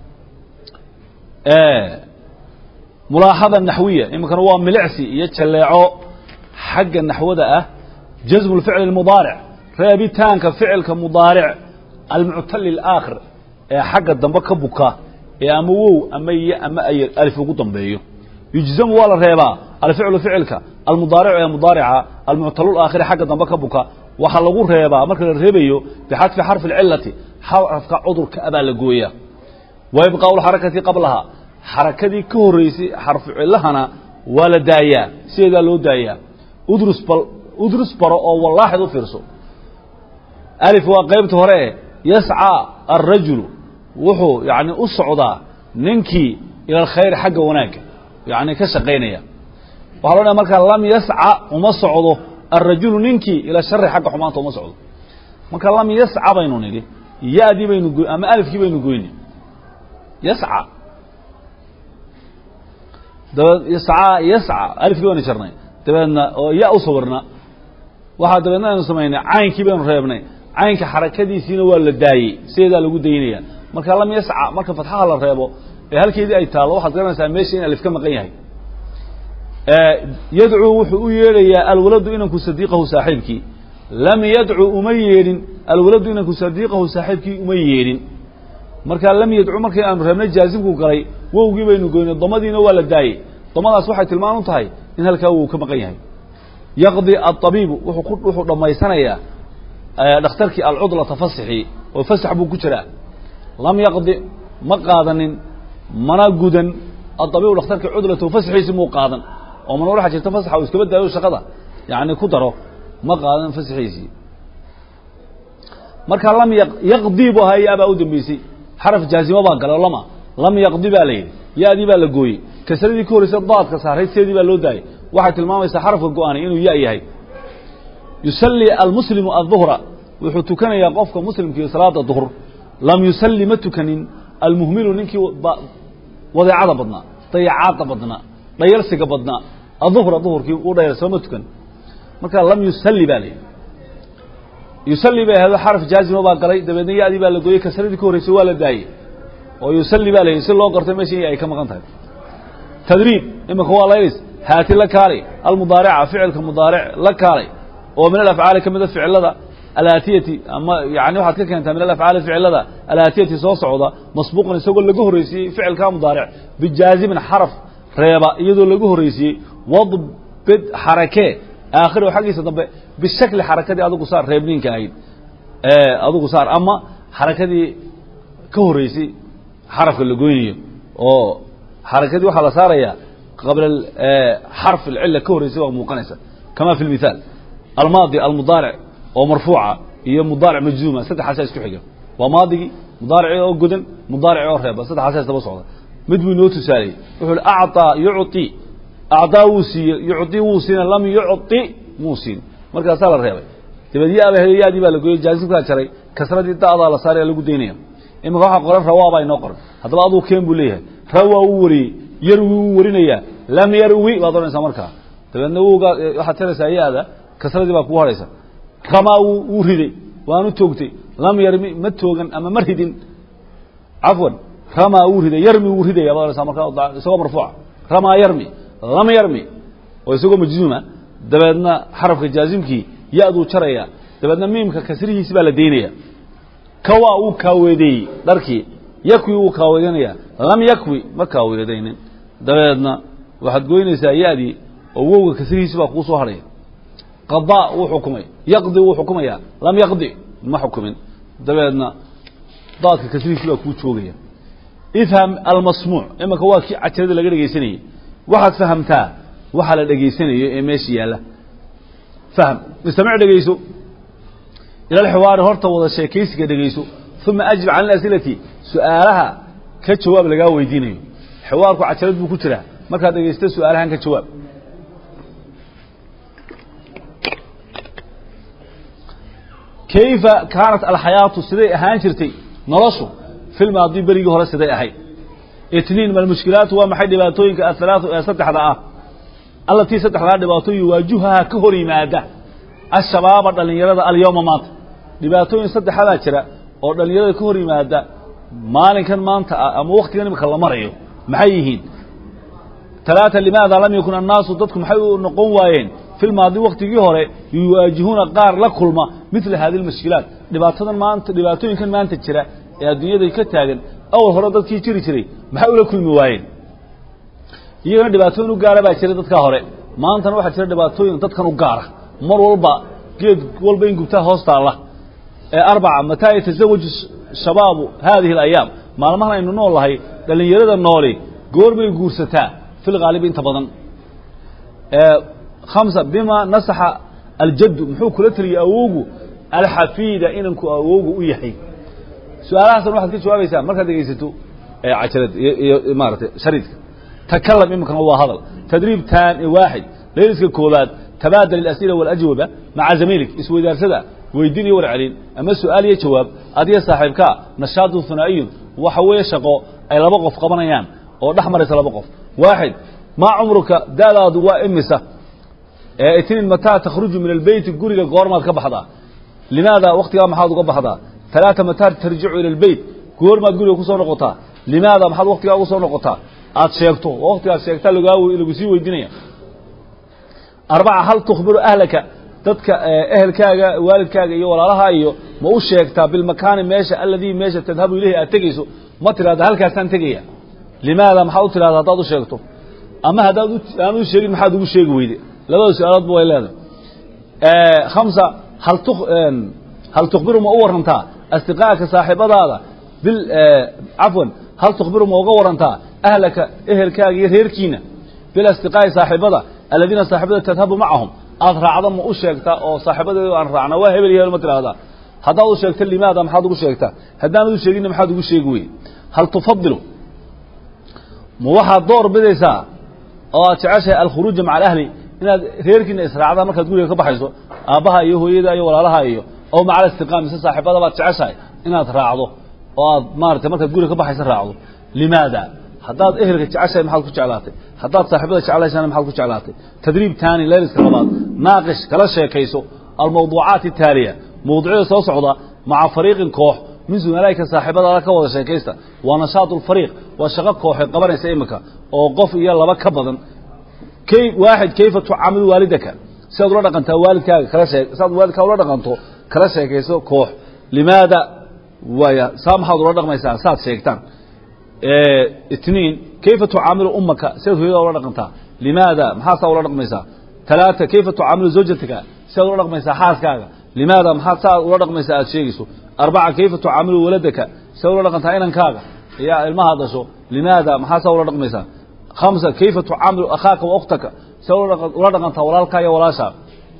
ee mulaaxada nahwiya imkana waa milicsi iyo jaleeco xagga nahwada ah jazm alfi'l almudari' raabitaanka ficilka mudari' المعتل الآخر حق الدنبا كبكا أما وو أما ي أما أي ألف وقطن بيو يجزم ولا ريبا الفعل فعلك المضارع يا مضارعة المعتل الآخر حق الدنبا كبكا وحلقوا ريبا مركز الريبيو بحذف حرف العلة حرف عذر كأبا لقوية ويبقى الحركة قبلها حركة كوريسي حرف علهنا ولا دايا سيدا لو دايا أدرس بل أدرس برا والله حدو فرسو ألف وقيبته هرئ يسعى الرجل وحو يعني أصعدا ننكي إلى الخير حق وناك يعني كشقينيا وحلونا مركا لم يسعى ومصعده الرجل ننكي إلى الشر حق حمانته ومصعده مركا لم يسعى بينوني دي يا دي بينو أما ألف كي بينو قويني يسعى يسعى يسعى ألف كي بينو شرني تبعنا يا أصورنا واحد تبعنا نسمينا عين كي بينو ريبني عينك حركتيسina waa la daayay sida lagu daynaya marka lam yasca marka fatxaha la reebo ee halkeedii ay taalo waxaad garanaysaa meesha in alif ka maqan yahay ee yad'u wuxuu u yeerayaa alwaladu inanku sadiiqahu saaxiibki lam yad'u uma yeerin alwaladu inanku sadiiqahu saaxiibki uma yeerin marka lam yad'u markii aan reebnay jaazimku galay wowgii baynu goynay damadiina waa la daayay damadaas waxay tilmaan u tahay in halka uu ka maqan yahay yaqdi at-tabib wuxuu wuxuu dhameysanayaa دكتورك العضلة تفسحي وفسح بو كجرا لم يقضي ما قادنين منا غودن الطبيب دكتورك عضلة تفسحي سمو قادن ومن وراح جي تفسح او اسكبد دايو شقدا يعني كدرو ما قادن فسحيسي marka lam yaqdi bo hay aba u dambeysay xaraf jaazima baa galay lama lam yaqdi baa leeyahay yaadi baa la gooyay kasradii ku horeysay daadka saaray seedii baa loo daayay waxa tilmaamaysa xarafka go'aanay inuu yaa yahay يصلي المسلم الظهر وحتكن يا قفك مسلم في صلاة الظهر لم يسلم تكنين المهمل نينكي وضيعة بدنا ضيعات بدنا ضيرسك بدنا الظهر الظهر كي وضير سمتكن مركا لم يسلي بالي يسلي به هذا حرف جازم وبا قري دبدنا يادي با لغوي كسردي كوريسو ولا داي oo yusalli baa leeyahay si loo qortay meeshii ay ka maqan tahay tadriib ima kuwa leeyahay haati la kaali al mudaari'a ficilka mudaaric la kaali oo min al af'aal kamida ficilada alaatiyati ama yaani waxaad ka keentaa min al af'aal ficilada alaatiyati soo socda masbuuqan isagoo lagu horeysiyay ficilka mudaaric bijaazim harf reeba iyadoo lagu horeysiyay wad bid harake aakhir xaqiisa dambe bishakli harakadii adigu saar reebninka ahayd ee adigu saar ama harakadii ka horeysay حرف اللقوينية أو حركة واحد على سارية قبل حرف العلة كوريسة ومقنسة كما في المثال الماضي المضارع ومرفوعة هي مضارع مجزومة ستة حساس كحجة وماضي مضارع أو جدن مضارع أو رهبة ستة حساس تبصعة مدوي نوتو سالي يقول أعطى يعطي أعطى وسي يعطي وسين لم يعطي موسين مركز سال الرهبة تبدي أبي هي دي بالقوي جالس كذا شري كسرت التعضى على سارية لقودينية إما واحد قرف رواه باي نقر هذا بعضه كم بليه رواه وري يروي ورينيا لم يروي بعضهم سامركا تبنى هو واحد ترى سيء هذا كسر دي بقوه ليس كما وريدي وانو توقتي لم يرمي متوجن أما مرهدين عفوا كما وريدي يرمي وريدي يا بعضهم سامركا سواء مرفوع كما يرمي لم يرمي ويسوق مجزومة تبنى حرف الجازم كي يأذو شريا تبنى ميم كسره يسبى لدينيا كوا أو كاودي دركي يكوي أو كاودينيا لم يكوي ما كاودين دبنا واحد قوين سيادي وهو كثير سبق قوسه هري قضاء وحكمي يقضي وحكمي لم يقضي ما حكمين دبنا ضاك كثير سبق قوسه افهم المسموع إما كواكي عترد لقى دقيسني واحد فهمتها واحد دقيسني ماشي يلا فهم استمع دقيسو إلى الحوار هرت وضع شيكيس كدقيسو ثم أجب عن الأسئلة سؤالها كجواب لقاه ويديني حوارك عترد بكترة ما كان دقيست سؤالها كجواب كيف كانت الحياة السداء هانشرتي نرسو في الماضي بريقه هلا السداء هاي اثنين من المشكلات وما حد باتوين كالثلاث ستة حداء التي ستة حداء باتوين يواجهها كهري مادة الشباب اللي يرد اليوم مات dhibaatooyin saddex hada jira oo dhalinyarada ka hor yimaada maalinkan maanta ama waqtigan imika la marayo maxay yihiin ثلاثة لماذا لم يكن الناس ضدكم حيو نقوم وايين في الماضي وقتي hore يواجهون قار la kulma مثل هذه المشكلات dhibaatadan maanta dhibaatooyinkan maanta jira ee adduunyada ka taagan awal hore dadkii jiri jiray maxay ula kulmi waayeen iyagana dhibaatooyin u gaara baa jira dadka hore maantana waxa jira dhibaatooyin dadkan u gaara mar walba geed walba in gubta hoosta Allah أربعة متى يتزوج الشباب هذه الأيام ما لمهنا إنه نقول الله لأن يرد النوري قرب الجورستا في الغالب انت بدن خمسة بما نصح الجد محو كلتري أوجو الحفيدة إنكو أوجو ويحي سؤال أحسن واحد كده سؤال يسأل مركز يجلسته عشرة إمارة شريط تكلم يمكن هو هذا تدريب تان واحد ليس الكولات تبادل الأسئلة والأجوبة مع زميلك اسمه درسده ويديني ورعلين أما السؤال يجواب أدي صاحبك نشاط ثنائي وحوي شقو أي لبقف قبنيان أو نحمر لبقف واحد ما عمرك دالا دواء إمسة اثنين متى تخرج من البيت تقول لك غورمات كبحضا لماذا وقت يا محاضر كبحضا ثلاثة متى ترجع إلى البيت غورمات تقول لك وصول نقطة لماذا محاضر وقت يا وصول نقطة أتشيكتو وقت يا شيكتا لقاوي إلى قسيوي الدنيا أربعة هل تخبر أهلك dadka ehelkaaga waalidkaaga iyo walaalaha iyo ma u sheegtaa bil makaan meesha alladii meesha tadhabu ilayhi atagayso ma tiraada halkaas aan tagaya limaada maxaa u tiraada hadaad u sheegto ama hadaad aan u sheegin maxaad ugu sheegi weyde labada su'aalood way leedahay ee khamsa hal tu hal tukhbiru ma u warantaa asdiqaaka saaxibadaada bil afwan hal tukhbiru ma uga warantaa ahlaka ehelkaaga iyo reerkiina bil asdiqaai saaxibada alladina saaxibada tadhabu macahum أضرع ضم أشيكتا أو صاحبة أضرعنا وهب لي المتر هذا هذا أشيكتا لماذا محد أشيكتا هذا أشيكين محد أشيكوي هل تفضلوا موحد دور بديسا أو تعشى الخروج مع الأهل إن غيرك إن إسراع هذا ما كتقول يكبر حيث أبها أيه يدا أيه ولا لها أيه أو مع الاستقامة صاحبة هذا تعشى إن أضرع ضو oo maartay marka guriga ka baxaysa raacdo limaada haddaad ehelka jeceshay maxaad ku jeclaatay haddaad saaxiibada jecelaysana maxaad ku jeclaatay tadriib taani leeliska labaad naaqish kala sheekayso almawduucaat التالية موضوعية soo socda مع فريق koox min zunalaika saaxiibada ka wada sheekaysta waa nashaad الفريق waa shaqo koox qabanaysa imika oo qof iyo laba ka badan kay waaxid kayfa tu'amil walidaka sidaad ula dhaqantaa waalidkaaga kala sheeg sidaad waalidkaaga ula dhaqanto kala sheekayso koox limaada waya saamaxaad ula dhaqmaysaa saad sheegtaan ee itniin kayfa tu'amil ummaka sidaad hooyada ula dhaqantaa limaada maxaa ula dhaqmaysaa ثلاثة كيف تعامل زوجتك سيد ula dhaqmaysaa xaaskaaga limaada maxaa saa ula dhaqmaysaa aad sheegayso أربعة كيف تعامل ولدك سيد ula dhaqantaa inankaaga iyo ilmaha dhasho limaada maxaa saa ula dhaqmaysaa خمسة كيف تعامل أخاك وأختك سيد ula dhaqantaa walaalkaa iyo walaashaa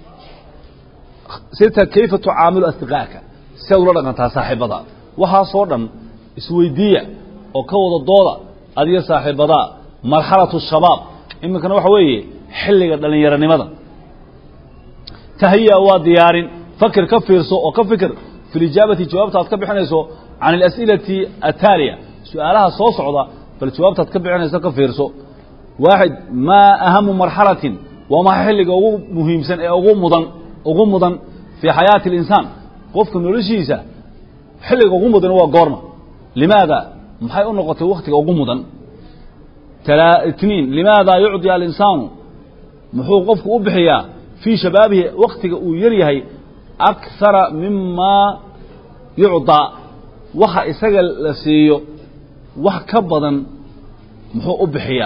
ستة كيف تعامل أصدقائك سيد ula dhaqantaa saaxiibada waxa soo dhan isweydiiya oo ka wada dooda adiga saaxiibada marxalatu shabaab imikana waxa weeye xilliga dhalinyaranimada tahiya waa diyaarin fakir ka fiirso oo ka fikir fil ijaabati jawaabta aad ka bixinayso aan al-as'ilati at-taliya su'aalaha soo socda bal jawaabta aad ka bixinayso ka fiirso واحد ما أهم مرحلة وما حلق ugu muhiimsan ee ugu mudan ugu mudan fi hayat al-insan qofka noloshiisa xilliga ugu mudan waa goorma limaada maxay u noqotay waqtiga ugu mudan اثنين لماذا يعطي الإنسان محو قفك أبحيا في شبابه وقتك ويريهي أكثر مما يعطى وحا إساق لسيو وحا كبضا محو أبحيا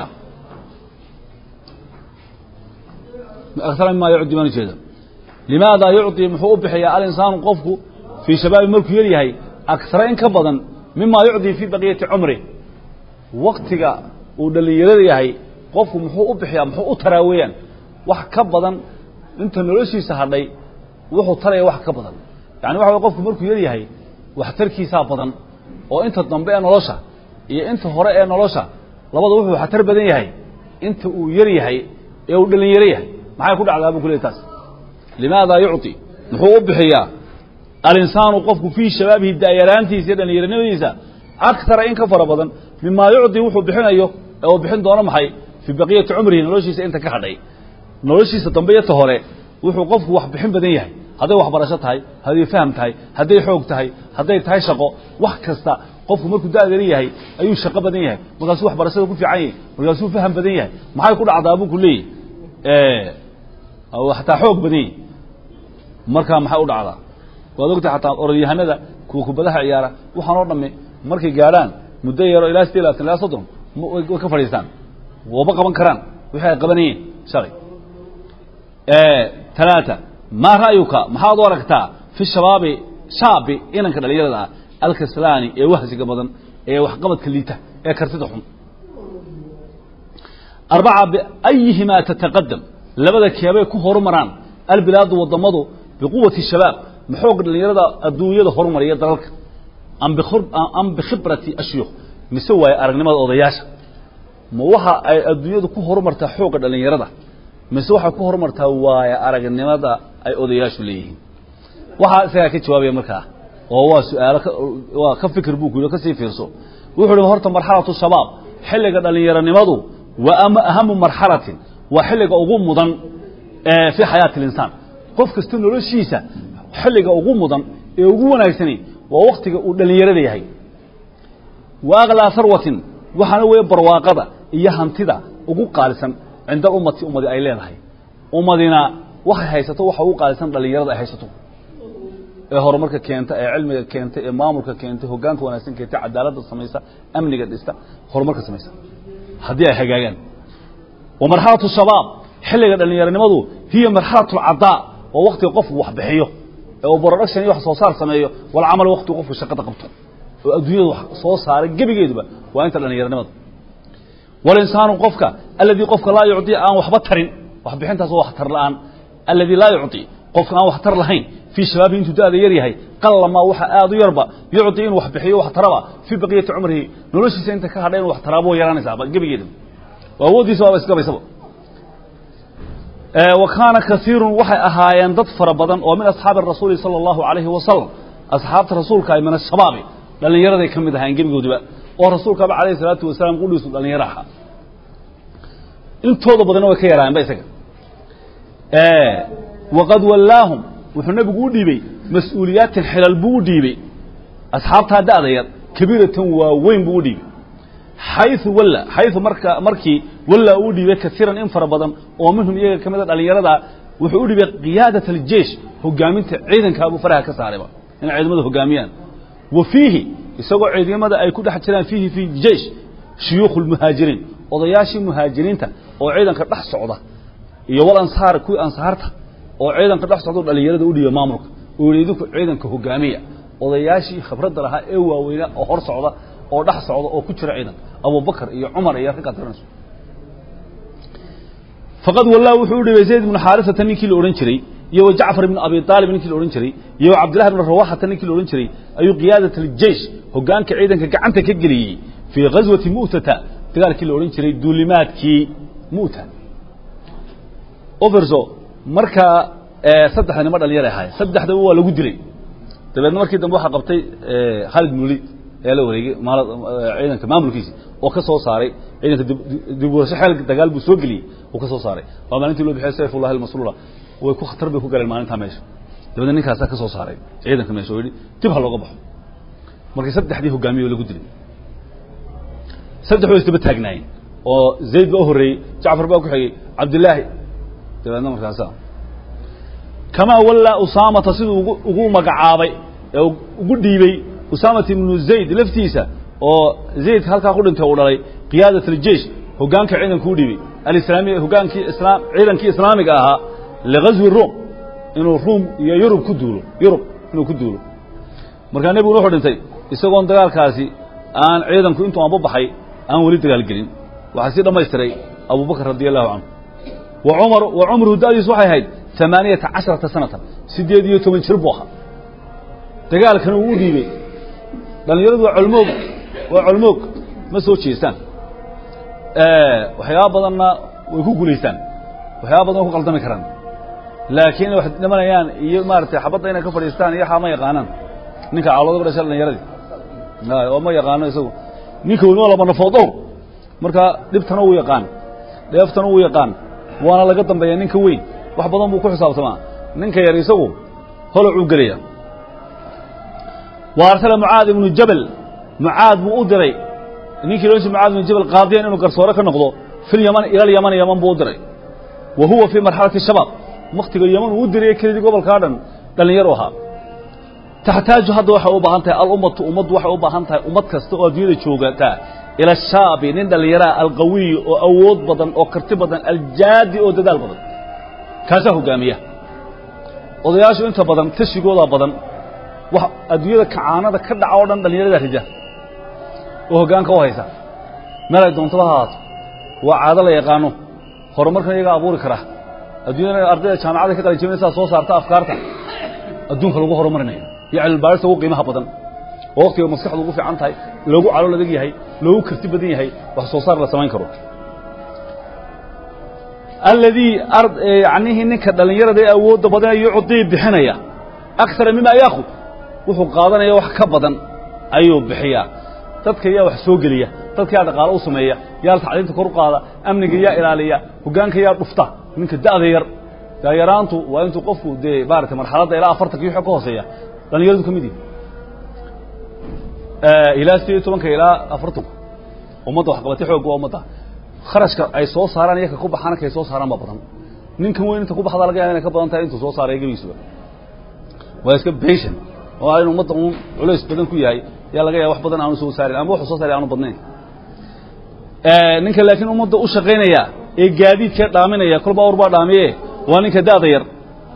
أكثر مما يعطي من جيدا لماذا يعطي محو أبحيا الإنسان قفك في شبابه ملك يريهي أكثر إن كبضا مما يعطي في بقية عمره وقتك ودلي يريهي qofku muxuu u bixiyaa muxuu u taraaweeyaan wax ka badan inta noloshiisa hadhay wuxuu taray wax ka badan yaani waxa qofku markuu yar yahay wax tarkiisa badan oo inta dambe ee nolosha iyo inta hore ee nolosha labada wuxuu wax tar badan yahay inta uu yar yahay ee uu dhalin yar yahay maxay ku dhacdaa buu kuleetaas limaada yu'ti muxuu u bixiyaa al-insaanu qofku fi shababihi daayaraantiisa iyo dhalin yarnimadiisa akthar in ka fara badan mimma yu'ti wuxuu bixinayo oo bixin doona maxay في بقية عمره نولشيس أنت كحدي نولشيس تنبيه هراء وحو قفك وح بحين بدن يهي هذا وح برشات هاي هذا فهمت هاي هذا حوقت هاي هذا تهاي شقة وح كستا قفك مركو دادري هاي أيو شقة بدن يهي مقاسو وح برشات يكون في عين مقاسو فهم بدن يهي ما يكون عذابه كلي إيه أو حتى حوق بدن مركا ما حاول عذاب وذوقت حتى أريد هذا كوكو بدها عيارة وحنورنا من مركي جاران مدير إلى استيلات لا صدهم وكفريستان وبقى بنكران وحي قبنين شري آه ثلاثة ما رأيك ما حاضركتا في الشباب شاب إنك دليلها الكسلاني إيه وحزي قبضا إيه وحقبت كليته إيه كرتدحهم أربعة بأيهما تتقدم لبدا كيابي كهور مران البلاد والضمض بقوة الشباب محوق دليلها الدوية هرمرية دلك أم بخرب أم بخبرة الشيوخ مسوى أرغنما الأضياشة ma waxa ay adduunyadu ku horumartaa xooga dhalinyarada mise waxa ku horumartaa waaya aragnimada ay odayaashu leeyihiin waxa isaga ka jawaabay markaa oo waa su'aalo waa ka fikir buu ku ka sii fiirso wuxuu horta marxaladu shabaab xilliga dhalinyaranimadu waa ama aham marxalatin waa xilliga ugu mudan ee fi hay'at al-insan qof kasta noloshiisa xilliga ugu mudan ee ugu wanaagsan waa waqtiga uu dhalinyarada yahay wa aqla sarwatin waxana way barwaaqada iyo hantida ugu qaalisan cinda ummati ummadi ay leedahay ummadina waxay haysato waxa ugu qaalisan dhalinyarada ay haysato ee horumarka keenta ee cilmiga keenta ee maamulka keenta hoggaanka wanaagsan keenta cadaaladda samaysa amniga dhista horumarka samaysa hadii ay hagaagaan wa marxalatu shabaab xilliga dhalinyaranimadu hiya marxalatu adaa oo waqti qof wax bixiyo oo production iyo wax soo saar sameeyo wal amal waqti qof shaqada qabto oo adduunyada wax soo saaray gabigeeduba waa inta dhalinyaranimada والإنسان قفك الذي قفك لا يعطي أن وحبترين وحبحين تسوى وحتر الآن الذي لا يعطي قفك أن وحتر لهين في شباب انتو تأذي يريهي قل ما وحا آذو يربى يعطيين وحبحيه وحتربى في بقية عمره نلوشي سينتا كهدين وحتربه ويراني سابا قبي جيدا وهو دي سوى بس قبي سبا آه وكان كثير وحي أهايان ضد فربضا ومن أصحاب الرسول صلى الله عليه وسلم أصحاب الرسول كاي من الشباب dhalinyaraday ka mid ahaan gebigoodiba oo rasuulka alayhi salaatu wasalaam u dhiso dhalinyaraha intooda badan way ka yaraan ba isaga ee waqad wallaahum wuxuu nabigu u dhiibay mas'uuliyad xilal buu dhiibay asxaabta daadayar kabiratan waa weyn buu dhiibay haythu walla haythu marka markii walla uu dhiibay kasiran in fara badan oo muhim iyaga kamid ah dhalinyarada wuxuu u dhiibay qiyaadada al-jaysh hogaaminta ciidanka abu faraha ka saarayba in ciidamada hogaamiyaan وفيه isagoo ciidamada ay ku dhex jiraan fihi fi jaysh shuyuukh al-muhajirin odayaashii muhaajiriinta oo ciidanka dhex socda iyo wal ansaar ku ansaarta oo ciidanka dhex socda dhalinyarada u dhiibay maamulka oo leeyahay ciidanka hogaamiya odayaashii khibrad lahaa ee waaweyna oo hor socda oo dhex socda oo ku jira ciidan Abu Bakar iyo Umar iyo rag kale faqad wallahu wuxuu u dhiibay Zayd ibn Haarisa ninkii la oran jiray iyo Jaafar ibn Abi Talib ninkii la oran jiray iyo Abdullah ibn Rawaha ninkii la oran jiray ayuu qiyaadada al-jaysh hogaanka ciidanka gacanta ka galiyay fi ghazwati Mu'tah dagaalkii la oran jiray duulimaadkii Mu'tah overzo marka saddex nimo dhalinyaro ahay saddexdaba waa lagu dilay dabeedna markii dambe waxa qabtay Khalid ibn Walid ee la wareegay ciidanka maamulkiisa oo ka soo saaray ciidanka dib u xeel dagaal buu soo galiyay oo ka soo saaray waa maalintii loo bixiyay Sayfullah al-Masrura way ku khatar bay ku galeen maalinta meesha dabeedna ninkaas ka soo saaray ciidanka meesha oo yiri dib ha looga baxo markii saddexdii hogaamiye lagu dilay saddex way isba taagnaayeen oo Zayd baa horeeyay Jaafar baa ku xigay Abdullah dabeedna markaas kama walla Usama tasiduu ugu magacaabay ee ugu dhiibay Usama ibn Zayd laftiisa oo Zayd halka ku dhintay oo dhalay qiyaadada al-jaysh hogaanka ciidanka u dhiibay al-islaami hogaankii islaam ciidankii islaamiga ahaa لغزو الروم إنه الروم يا يوروب كدولو يوروب إنه كدولو مركان نبي روح دنتي يسقون دجال كاسي أن عيدا كنتم أبو بحي أن ولد دجال جرين وحسيت ما يستري أبو بكر رضي الله عنه وعمر وعمره دادي صحيح هيد ثمانية عشرة سنة سديد يوتومن شربوها دجال كانوا ودي بي لأن يردوا علموك وعلموك ما سوى شيء سان آه وحياة بدنا ويكون لسان وحياة بدنا ويكون قلدنا كران لكن واحد لما يان يمارت حبطنا هنا كفرستان يا ما يقانن نيك عالود برشلنا يردي لا وما يقانن يسوي نيك ولا بنا فوضور marka dibtana uu yaqaan deeftana uu yaqaan waana laga dambeeyay ninka weyn wax badan buu ku xisaabtamaa ninka yar isagu hol uu galiya waarsala Muaad ibn Jabal Muaad buu u diray ninkii loo Muaad ibn Jabal qaadiyan inuu garsoore ka noqdo fil Yaman ila Yaman Yaman buu u diray وهو في مرحلة الشباب مختق اليمن ودري كل قبل كادن دلنيروها تحتاج هذا وحى وبهانتها الأمة أمد وحى وبهانتها أمد كاستقادير شوقتها إلى الشاب نند اللي يرى القوي أو بدن أو كرتب بدن الجاد أو ددال بدن كاسه جامية وضياش أنت بدن تشيقولا بدن وح أدوية كعانة كذا عوضا اللي يرى الرجال وهو كان كويسا ما لا يدون طلعات وعادل يقانو horumarkan iyaga abuuri kara adduunyada ardayda jaamacada ka qalin jabinaysa soo saarta afkaarta adduunka lagu horumarinayo yacal baarista ugu qiimaha badan waqtiga maskaxdu ugu fiican tahay lagu calo ladag yahay lagu karti badan yahay wax soo saar la sameyn karo alladhi ard yaanihi ninka dhalinyarada ee awood badan ay ucudii bixinaya akthar mima yaakhud wuxuu qaadanaya wax ka badan ayuu bixiyaa dadka yaa wax soo galiya dadka yaa dhaqaale u sameeya yaa tacliinta kor u qaada amniga yaa ilaaliya hogaanka yaa dhufta ninka daada yar daayaraantu waa intuu qofku de baarta marxaladda ilaa afartan iyo xog ka hooseeya dhalinyaradu kamid yihiin ee ilaa siddeed iyo toban ilaa afartan ummadda wax qabatay xoog waa ummadda kharashka ay soo saaraan iyaga ku baxana kay soo saaraan ba badan ninkan weyn inta ku baxda laga yaabaa inay ka badan tahay intuu soo saaray gabiisuba waa iska patient oo ay ummadda uu culays badan ku yahay yaa laga yaabaa wax badan aanu soo saarin ama wax soo saaray aanu badnayn ee ninka laakiin ummadda u shaqeynaya ee gaadiidka dhaaminaya kulba urba dhaamiye waa ninka daada yar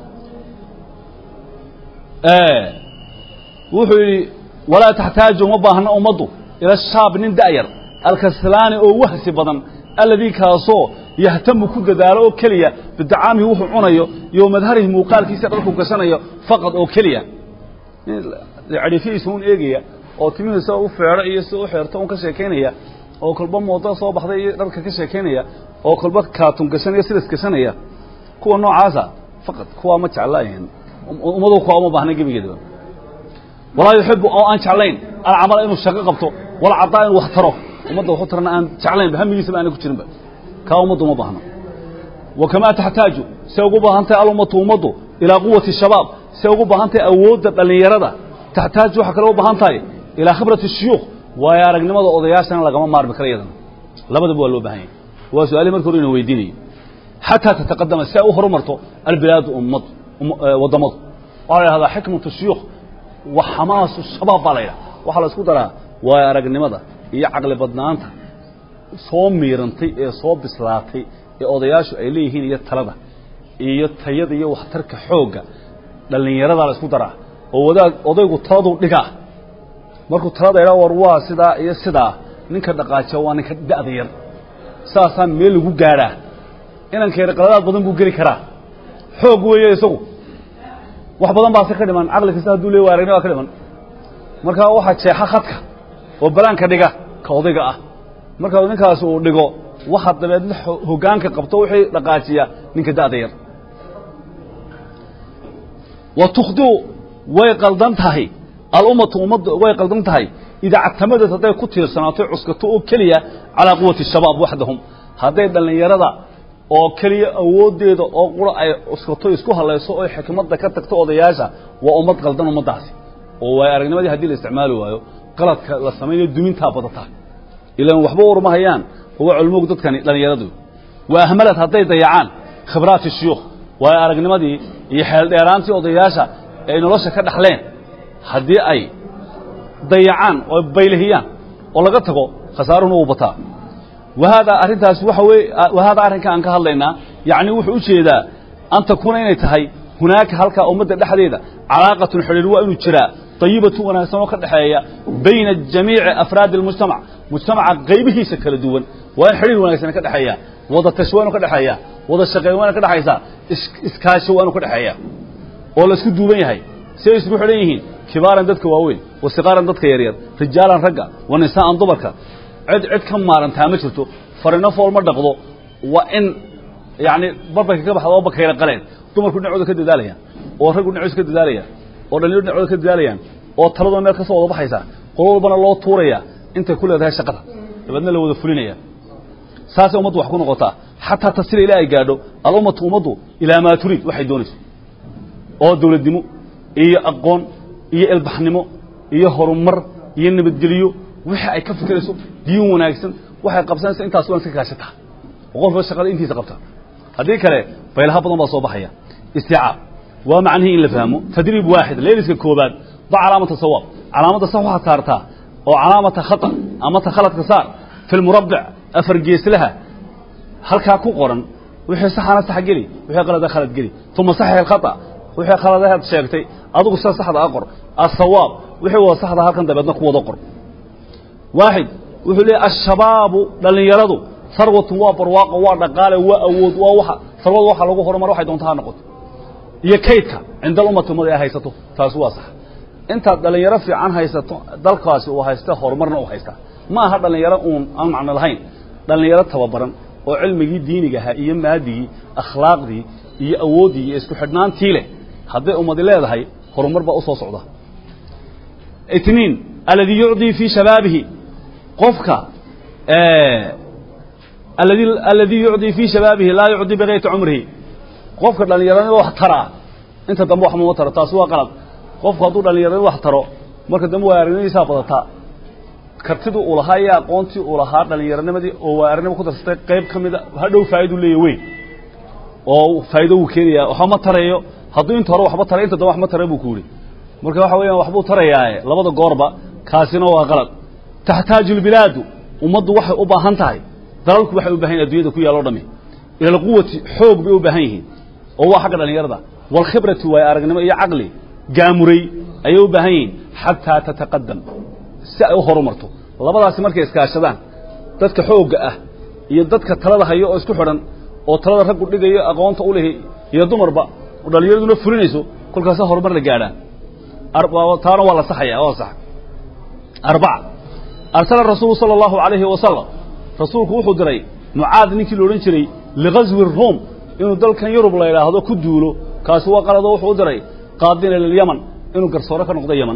ee wuxuu yiri wala taxtaaju ma baahna ummaddu ila shaab nin daayar alkaslaani oo wahsi badan alladii kaasoo yahtamu ku dadaalo oo kaliya bidacaami wuxuu cunayo iyo madharihi muuqaalkiisa dhalku gasanayo faqad oo kaliya leeyahay suun eegaya oo timihiisa u feero iyo soo xeerto un ka sheekeynaya oo kolba moodo soo baxday dharka ka sheekeynaya oo kolba kaatun gashanaya sidaas gashanaya kuwa noocaasa faqad kuwa ma jeclaayeen umadu kuwa ma baahna gabigeeda walaa yuhibbu oo aan jeclayn al-amal inuu shaqo qabto wala cadaa inuu wax taro ummadda wax tarana aan jeclayn bahamigiisa aan ku jirinba ka ummaddu ma baahna وكما تحتاج سيغو باهنتي الامه امدو الى قوه الشباب سيغو باهنتي اود دليرada تحتاج waxa kale u baahantahay ila khibratu shuyukh way aragnimada odayaashan laga ma maarmi karayadan labadaba waa loo baahan yahay waa su'aal markuu inuu weydiinay hatta tataqaddama sa u horumarto albilad ummad wadamad wala hada hikmatu shuyukh wa hamasu shabab balayla waxa la isku daraa way aragnimada iyo aqli badnaanta soo miirantay ee soo bislaatay ee odayaashu ay leeyihiin iyo talada iyo tayada iyo waxtarka xooga dhalinyarada la isku daraa oo wadaad odaygu taladu dhiga markuu talada ila war waa sida iyo sida ninka dhaqaajo waa ninka da'da yar saasan meel lagu gaaraa inaan keenay qaladaad badan buu gali karaa xoog weeye isagu wax badan baa ka dhiman aqli kasta haduu leeyahay wareegna waa ka dhiman marka waxa jeexa khadka oo balaanka dhiga ka odayga ah marka ninkaas uu dhigo waxa dabeed hoggaanka qabto wixii dhaqaajiya ninka da'da yar wa tukhdu way qaldan tahay al-ummatu ummadu way qaldan tahay ida actamadat haday ku tiirsanaato cuskato oo kaliya ala quwwati shabaab wahdahum haday dhalinyarada oo kaliya awoodeeda oo qura ay cuskato isku halayso oo xikmadda ka tagto odayaasha waa ummad qaldan ummadaasi oo way aragnimadii hadii la isticmaalo waayo qaladka la sameeyo duminta badata ilaa waxba warmahayaan هو علموك dadkani dhalinyaradu waa ahmalad haday dayacaan khibraati shuyukh waa aragnimadii iyo xeel dheeraantii odayaasha ay nolosha ka dhaxleen hadii ay dayacaan oo baylihiyaan oo laga tago khasaaruhu uu bataa wahada arintaas waxa way wahada arinka aan ka hadlaynaa yaani wuxuu u jeedaa anta kuna inay tahay hunaaka halka ummadda dhaxdeeda calaaqatun xiriir waa inuu jiraa طيبة وناسان وكدحيا بين جميع أفراد المجتمع مجتمع قيبه شكل دوان وحرير وناسان كدحيا وضع تشوان وكدحيا وضع الشقيوان كدحيا إسكاشوان وكدحيا ولا اسكو دوبين هاي سيسبح عليهين كبارا ددك واوين وصغارا ددك يرير رجالا رقا ونساء ضبرك عد عد كم مارن تامشرتو فرنا فول ما دقدو وان يعني بربك كبخ وبك يلا قلين dumarku dhinacooda ka dadaalaya oo raggu dhinacooda ka dadaalaya oo dhalinyaradu dhinacooda ka dadaalayaan oo talada meel ka soo wada baxaysa qolobana loo tuuraya inta ku leedahay shaqada dabadna la wada fulinaya saas umadu wax ku noqotaa hatta tasir ilaa ay gaadho al-ummatu ummadu ilaa ma turid waxay doonayso oo dawladnimo iyo aqoon iyo ilbaxnimo iyo horumar iyo nabadgeliyo waxa ay ka fikirayso diin wanaagsan waxay qabsanaysaa intaas waan iska kaashata qofka shaqada intiisa qabta hadii kale baylaha badan baa soo baxaya isti'aab waa macnaheedu in la fahmo tadriib waahid leeliska koobaad ba calaamada sawaab calaamada sax waxa saarta oo calaamada khata ama ta khaladka saar fil murabba afar geeslaha halka ku qoran wixii saxana sax gali wixii qalada khalad gali thumma sahih al khata wixii khaladaha sheegtay adigu saxda aqor as-sawaab wixii waa saxda halkan dabeedna ku wada qor واحد wuxuu leeyahay ashababu dhalinyaradu sarwatu waa barwaaqo waa dhaqaale waa awood waa waxa sarwad waxa lagu horumar waxay doontaa noqoto iyo kaydka inda ummadu ma ay haysato taas waa sax inta dhalinyaro fiican haysato dalkaasi uu haysto horumarna uu haysta ma aha dhalinyaro uun aan macna lahayn dhalinyaro tababaran oo cilmigii diiniga ah iyo maadigi akhlaaqdi iyo awoodii isku xidhnaantii leh haday ummad leedahay horumar ba u soo socda اثنين الذي يعطي في شبابه قفك آه الذي الذي يعطي في شبابه لا يعطي بغيت عمره قفك دان يرانه wax tara inta dambe wax ma tara taas waa qalad qofku haduu dhan yaraanay wax taro marka dambe waa arinaysa badata kartidu uu lahaa iyo aqoontii uu lahaa dhan yaranimadii oo waa arinimo ku darsatay qayb kamida hadhow faa'iido leeyahay oo faa'iido uu keenaya waxa ma tarayo haduu inta hore waxba taray inta dambe wax ma taray buu ku yiri marka waxa weeyaan waxbuu tarayaa labada goorba kaasina waa qalad tahtaaju albiladu umadu waxay u baahan tahay dalalku waxay u baahan adduunyada ku yaalo dhami ila quwwati xoog bay u baahan yihiin oo waa xaq dhalinyarada wal khibratu way aragnimo iyo aqli gaamuray ay u baahan yihiin hatta tataqaddam si ay u horumarto labadaas markay iskaashadaan dadka xooga ah iyo dadka talada hayo oo isku xidhan oo talada rag u dhigayo aqoonta u leeyahay iyo dumarba oo dhalinyaraduna fulinayso kulkaas horumar la gaadhaan أربعة تارة ولا صحيح أو صح أربعة أرسل الرسول صلى الله عليه وسلم رسولك وحضري معاذ نيكي لورنشري لغزو الروم إنه دل كان يرب الله إلى هذا كدوله كاسوا قال هذا وحضري قادين لليمن إنه قرصورة كان قضي يمن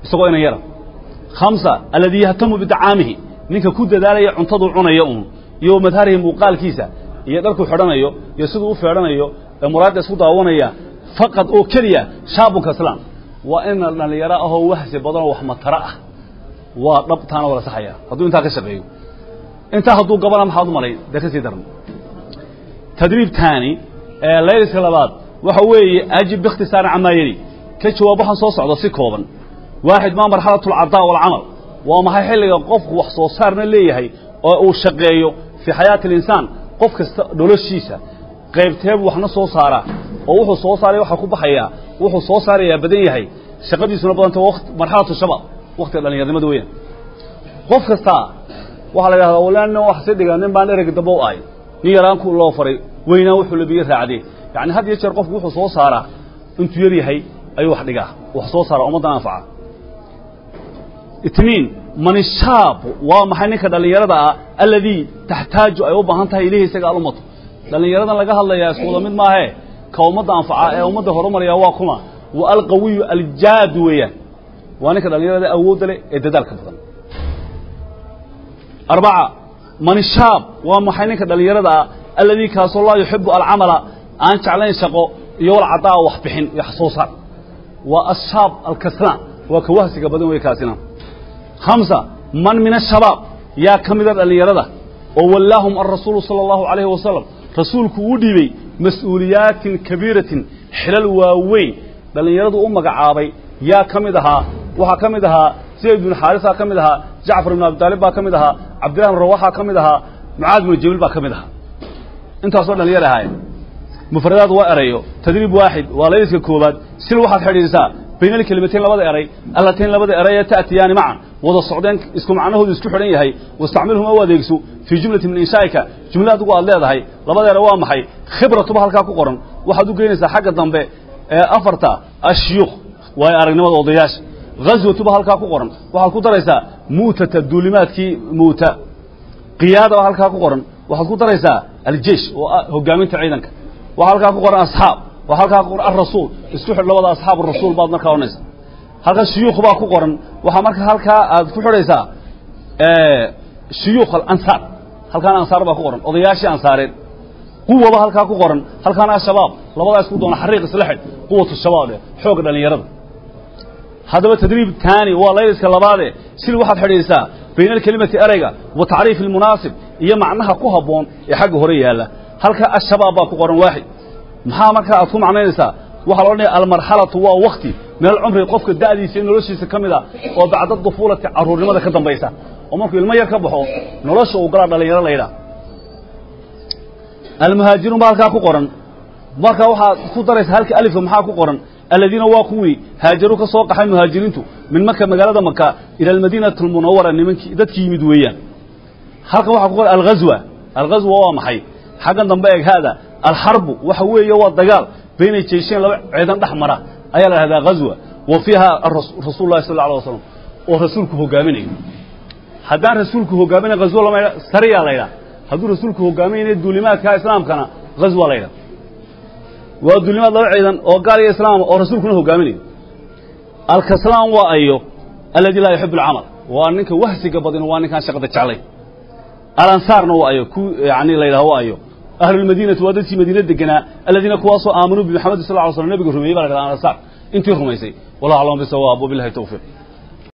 isagoo ina yara khamsa alladii yahtamu bidacaamihi ninka ku dadaalaya cuntadu cunaya uun iyo madharihi muuqaalkiisa iyo dharku xidhanayo iyo siduu u feedhanayo ee muraadda isku daawanaya faqad oo keliya shaabunka islaam waa in dhalinyaro ahoo wahsi badan oo wax matara ah waa dhabtaana wala saxaya hadduu intaa ka shaqeeyo intaa hadduu gabana maxaad u malay dee ka sii daran tadriib taani ee layliska labaad waxa weeye ajib biikhtisaarin camaa yeli ka jawaab waxaan soo socda si kooban waaxid maa marxalatu alcadaa walcamal waa maxay xilliga qofku wax soo saarna leeyahay oo uu shaqeeyo fii xayaati alinsaan qof kasta noloshiisa qaybteebu waxna soo saaraa oo wuxuu soo saaray waxa ku baxayaa wuxuu soo saarayaa badan yahay shaqadiisuna badanta waqti marxalatu shabab waqti dhalinyaronimada weeyaan qof kasta waxa la yiraahdaa walaana wax si dhiganin baan erag dabo ay ni yaraan ku loo faray weyna wuxuu labiye raacday yaani had iyo jeer qofku wuxuu soo saaraa intuu yar yahay ayuu wax dhigaa wax soo saara ummadana anfaca اثنين من الشاب ومحنك dhalinyarada alladii taxtaaju ay u baahan tahay ilaahay isaga alumad dhalinyarada laga hadlayaa isku mid maahe ka umada anfaca ee umada horumariya waa kuma wa alqawi aljad weeyaan waanka dhalinyarada awood leh ee dadaalka badan arba'a man الشاب ومحنك dhalinyarada alladii kaasoo la yuhibbu al'amala aan jeclayn shaqo iyo wal cadaa wax bixin iyo xasuusan wa ashab alkaslan wa ka wahsiga badan way kaasina خمسة من من الشباب يا كمدر اليرده وولاهم الرسول صلى الله عليه وسلم رسولك وديبي مسؤوليات كبيرة حلال واوين اليرده أمك عابي يا كمدها وها كمدها زيد بن حارثة كمدها جعفر بن أبي طالب كمدها عبد الله بن رواحة كمدها معاذ بن جبل كمدها انت وصلنا اليرده هاي مفردات وأريو تدريب واحد وليس كوباد سل واحد حديثا بين الكلمتين لبدا أري اللتين لبدا أري تأتيان معا وضع الصعودين اسكو معناه اسكو حرين يهي واستعملهم أواديكسو في جملة من إنشائك جملات قوى الله هاي لبدا روام حي خبرة بها الكاكو قرن وحدو قينيسا حق الضنبي أفرتا الشيوخ وهي أرقنمات وضياش غزوة بها الكاكو قرن وحدو دريسا موتة الدولمات كي موتة قيادة بها الكاكو قرن وحدو دريسا الجيش وهقامين تعيدنك وحدو الكاكو قرن أصحاب وحالك قرآن الرسول استوحى لبدا أصحاب الرسول بعض مركا ونس هالك الشيوخ باكو قرن وحمرك هالك كفر ليس شيوخ الأنصار هالك الأنصار باكو قرن وضياشي أنصارين قوة بهالك قرن هالك أنا الشباب لبدا يسكتون حريق سلاحد قوة الشباب حوق اللي يرد هذا التدريب الثاني والله يسكت لبدا سيل واحد حديثا بين الكلمة أريجا وتعريف المناسب هي معناها قهبون يحق هريه هلا هالك الشباب باكو قرن واحد maxaa marka aad ku macnaynaysaa waxa loo leeyahay almarxalatu waa waqti meel umri qofka daadiisa noloshiisa kamida oo bacda dufuulada caruurnimada ka dambaysa oo markuu ilmo yar ka baxo nolosha uu gala dhalinyaro leeyda almuhaajiruun baa halka ku qoran marka waxa ku daraysa halka alifka maxaa ku qoran alladina waa kuwii haajiru ka soo qaxay muhaajiriintu min makka magaalada makka ila almadinatu almunawwara nimankii dadkii yimid weeyaan halka waxa ku qoran alghazwa alghazwa waa maxay xagan dambe eeg hada الحرب وحويه والدجال بين الجيشين لو عيدان دحمره ايا هذا غزوه وفيها الرسول الله صلى الله عليه وسلم ورسولك هوغاميني حدان رسولك هوغاميني غزوه لما سريا ليلا هذو رسولك هوغاميني دولمات كا اسلام كان غزوه ليلا ودولمات لو عيدان او قال اسلام ورسولك هوغاميني الكسلان وايو الذي لا يحب العمل وانك وحسك بدن وانك شقده جعلي الانصار نو ايو يعني ليلا هو ايو أهل المدينة وادتي مدينة دقنا الذين كواسوا آمنوا بمحمد صلى الله عليه وسلم نبي رمي بعد الأنصار انتي رميسي والله أعلم بالصواب وبالله التوفيق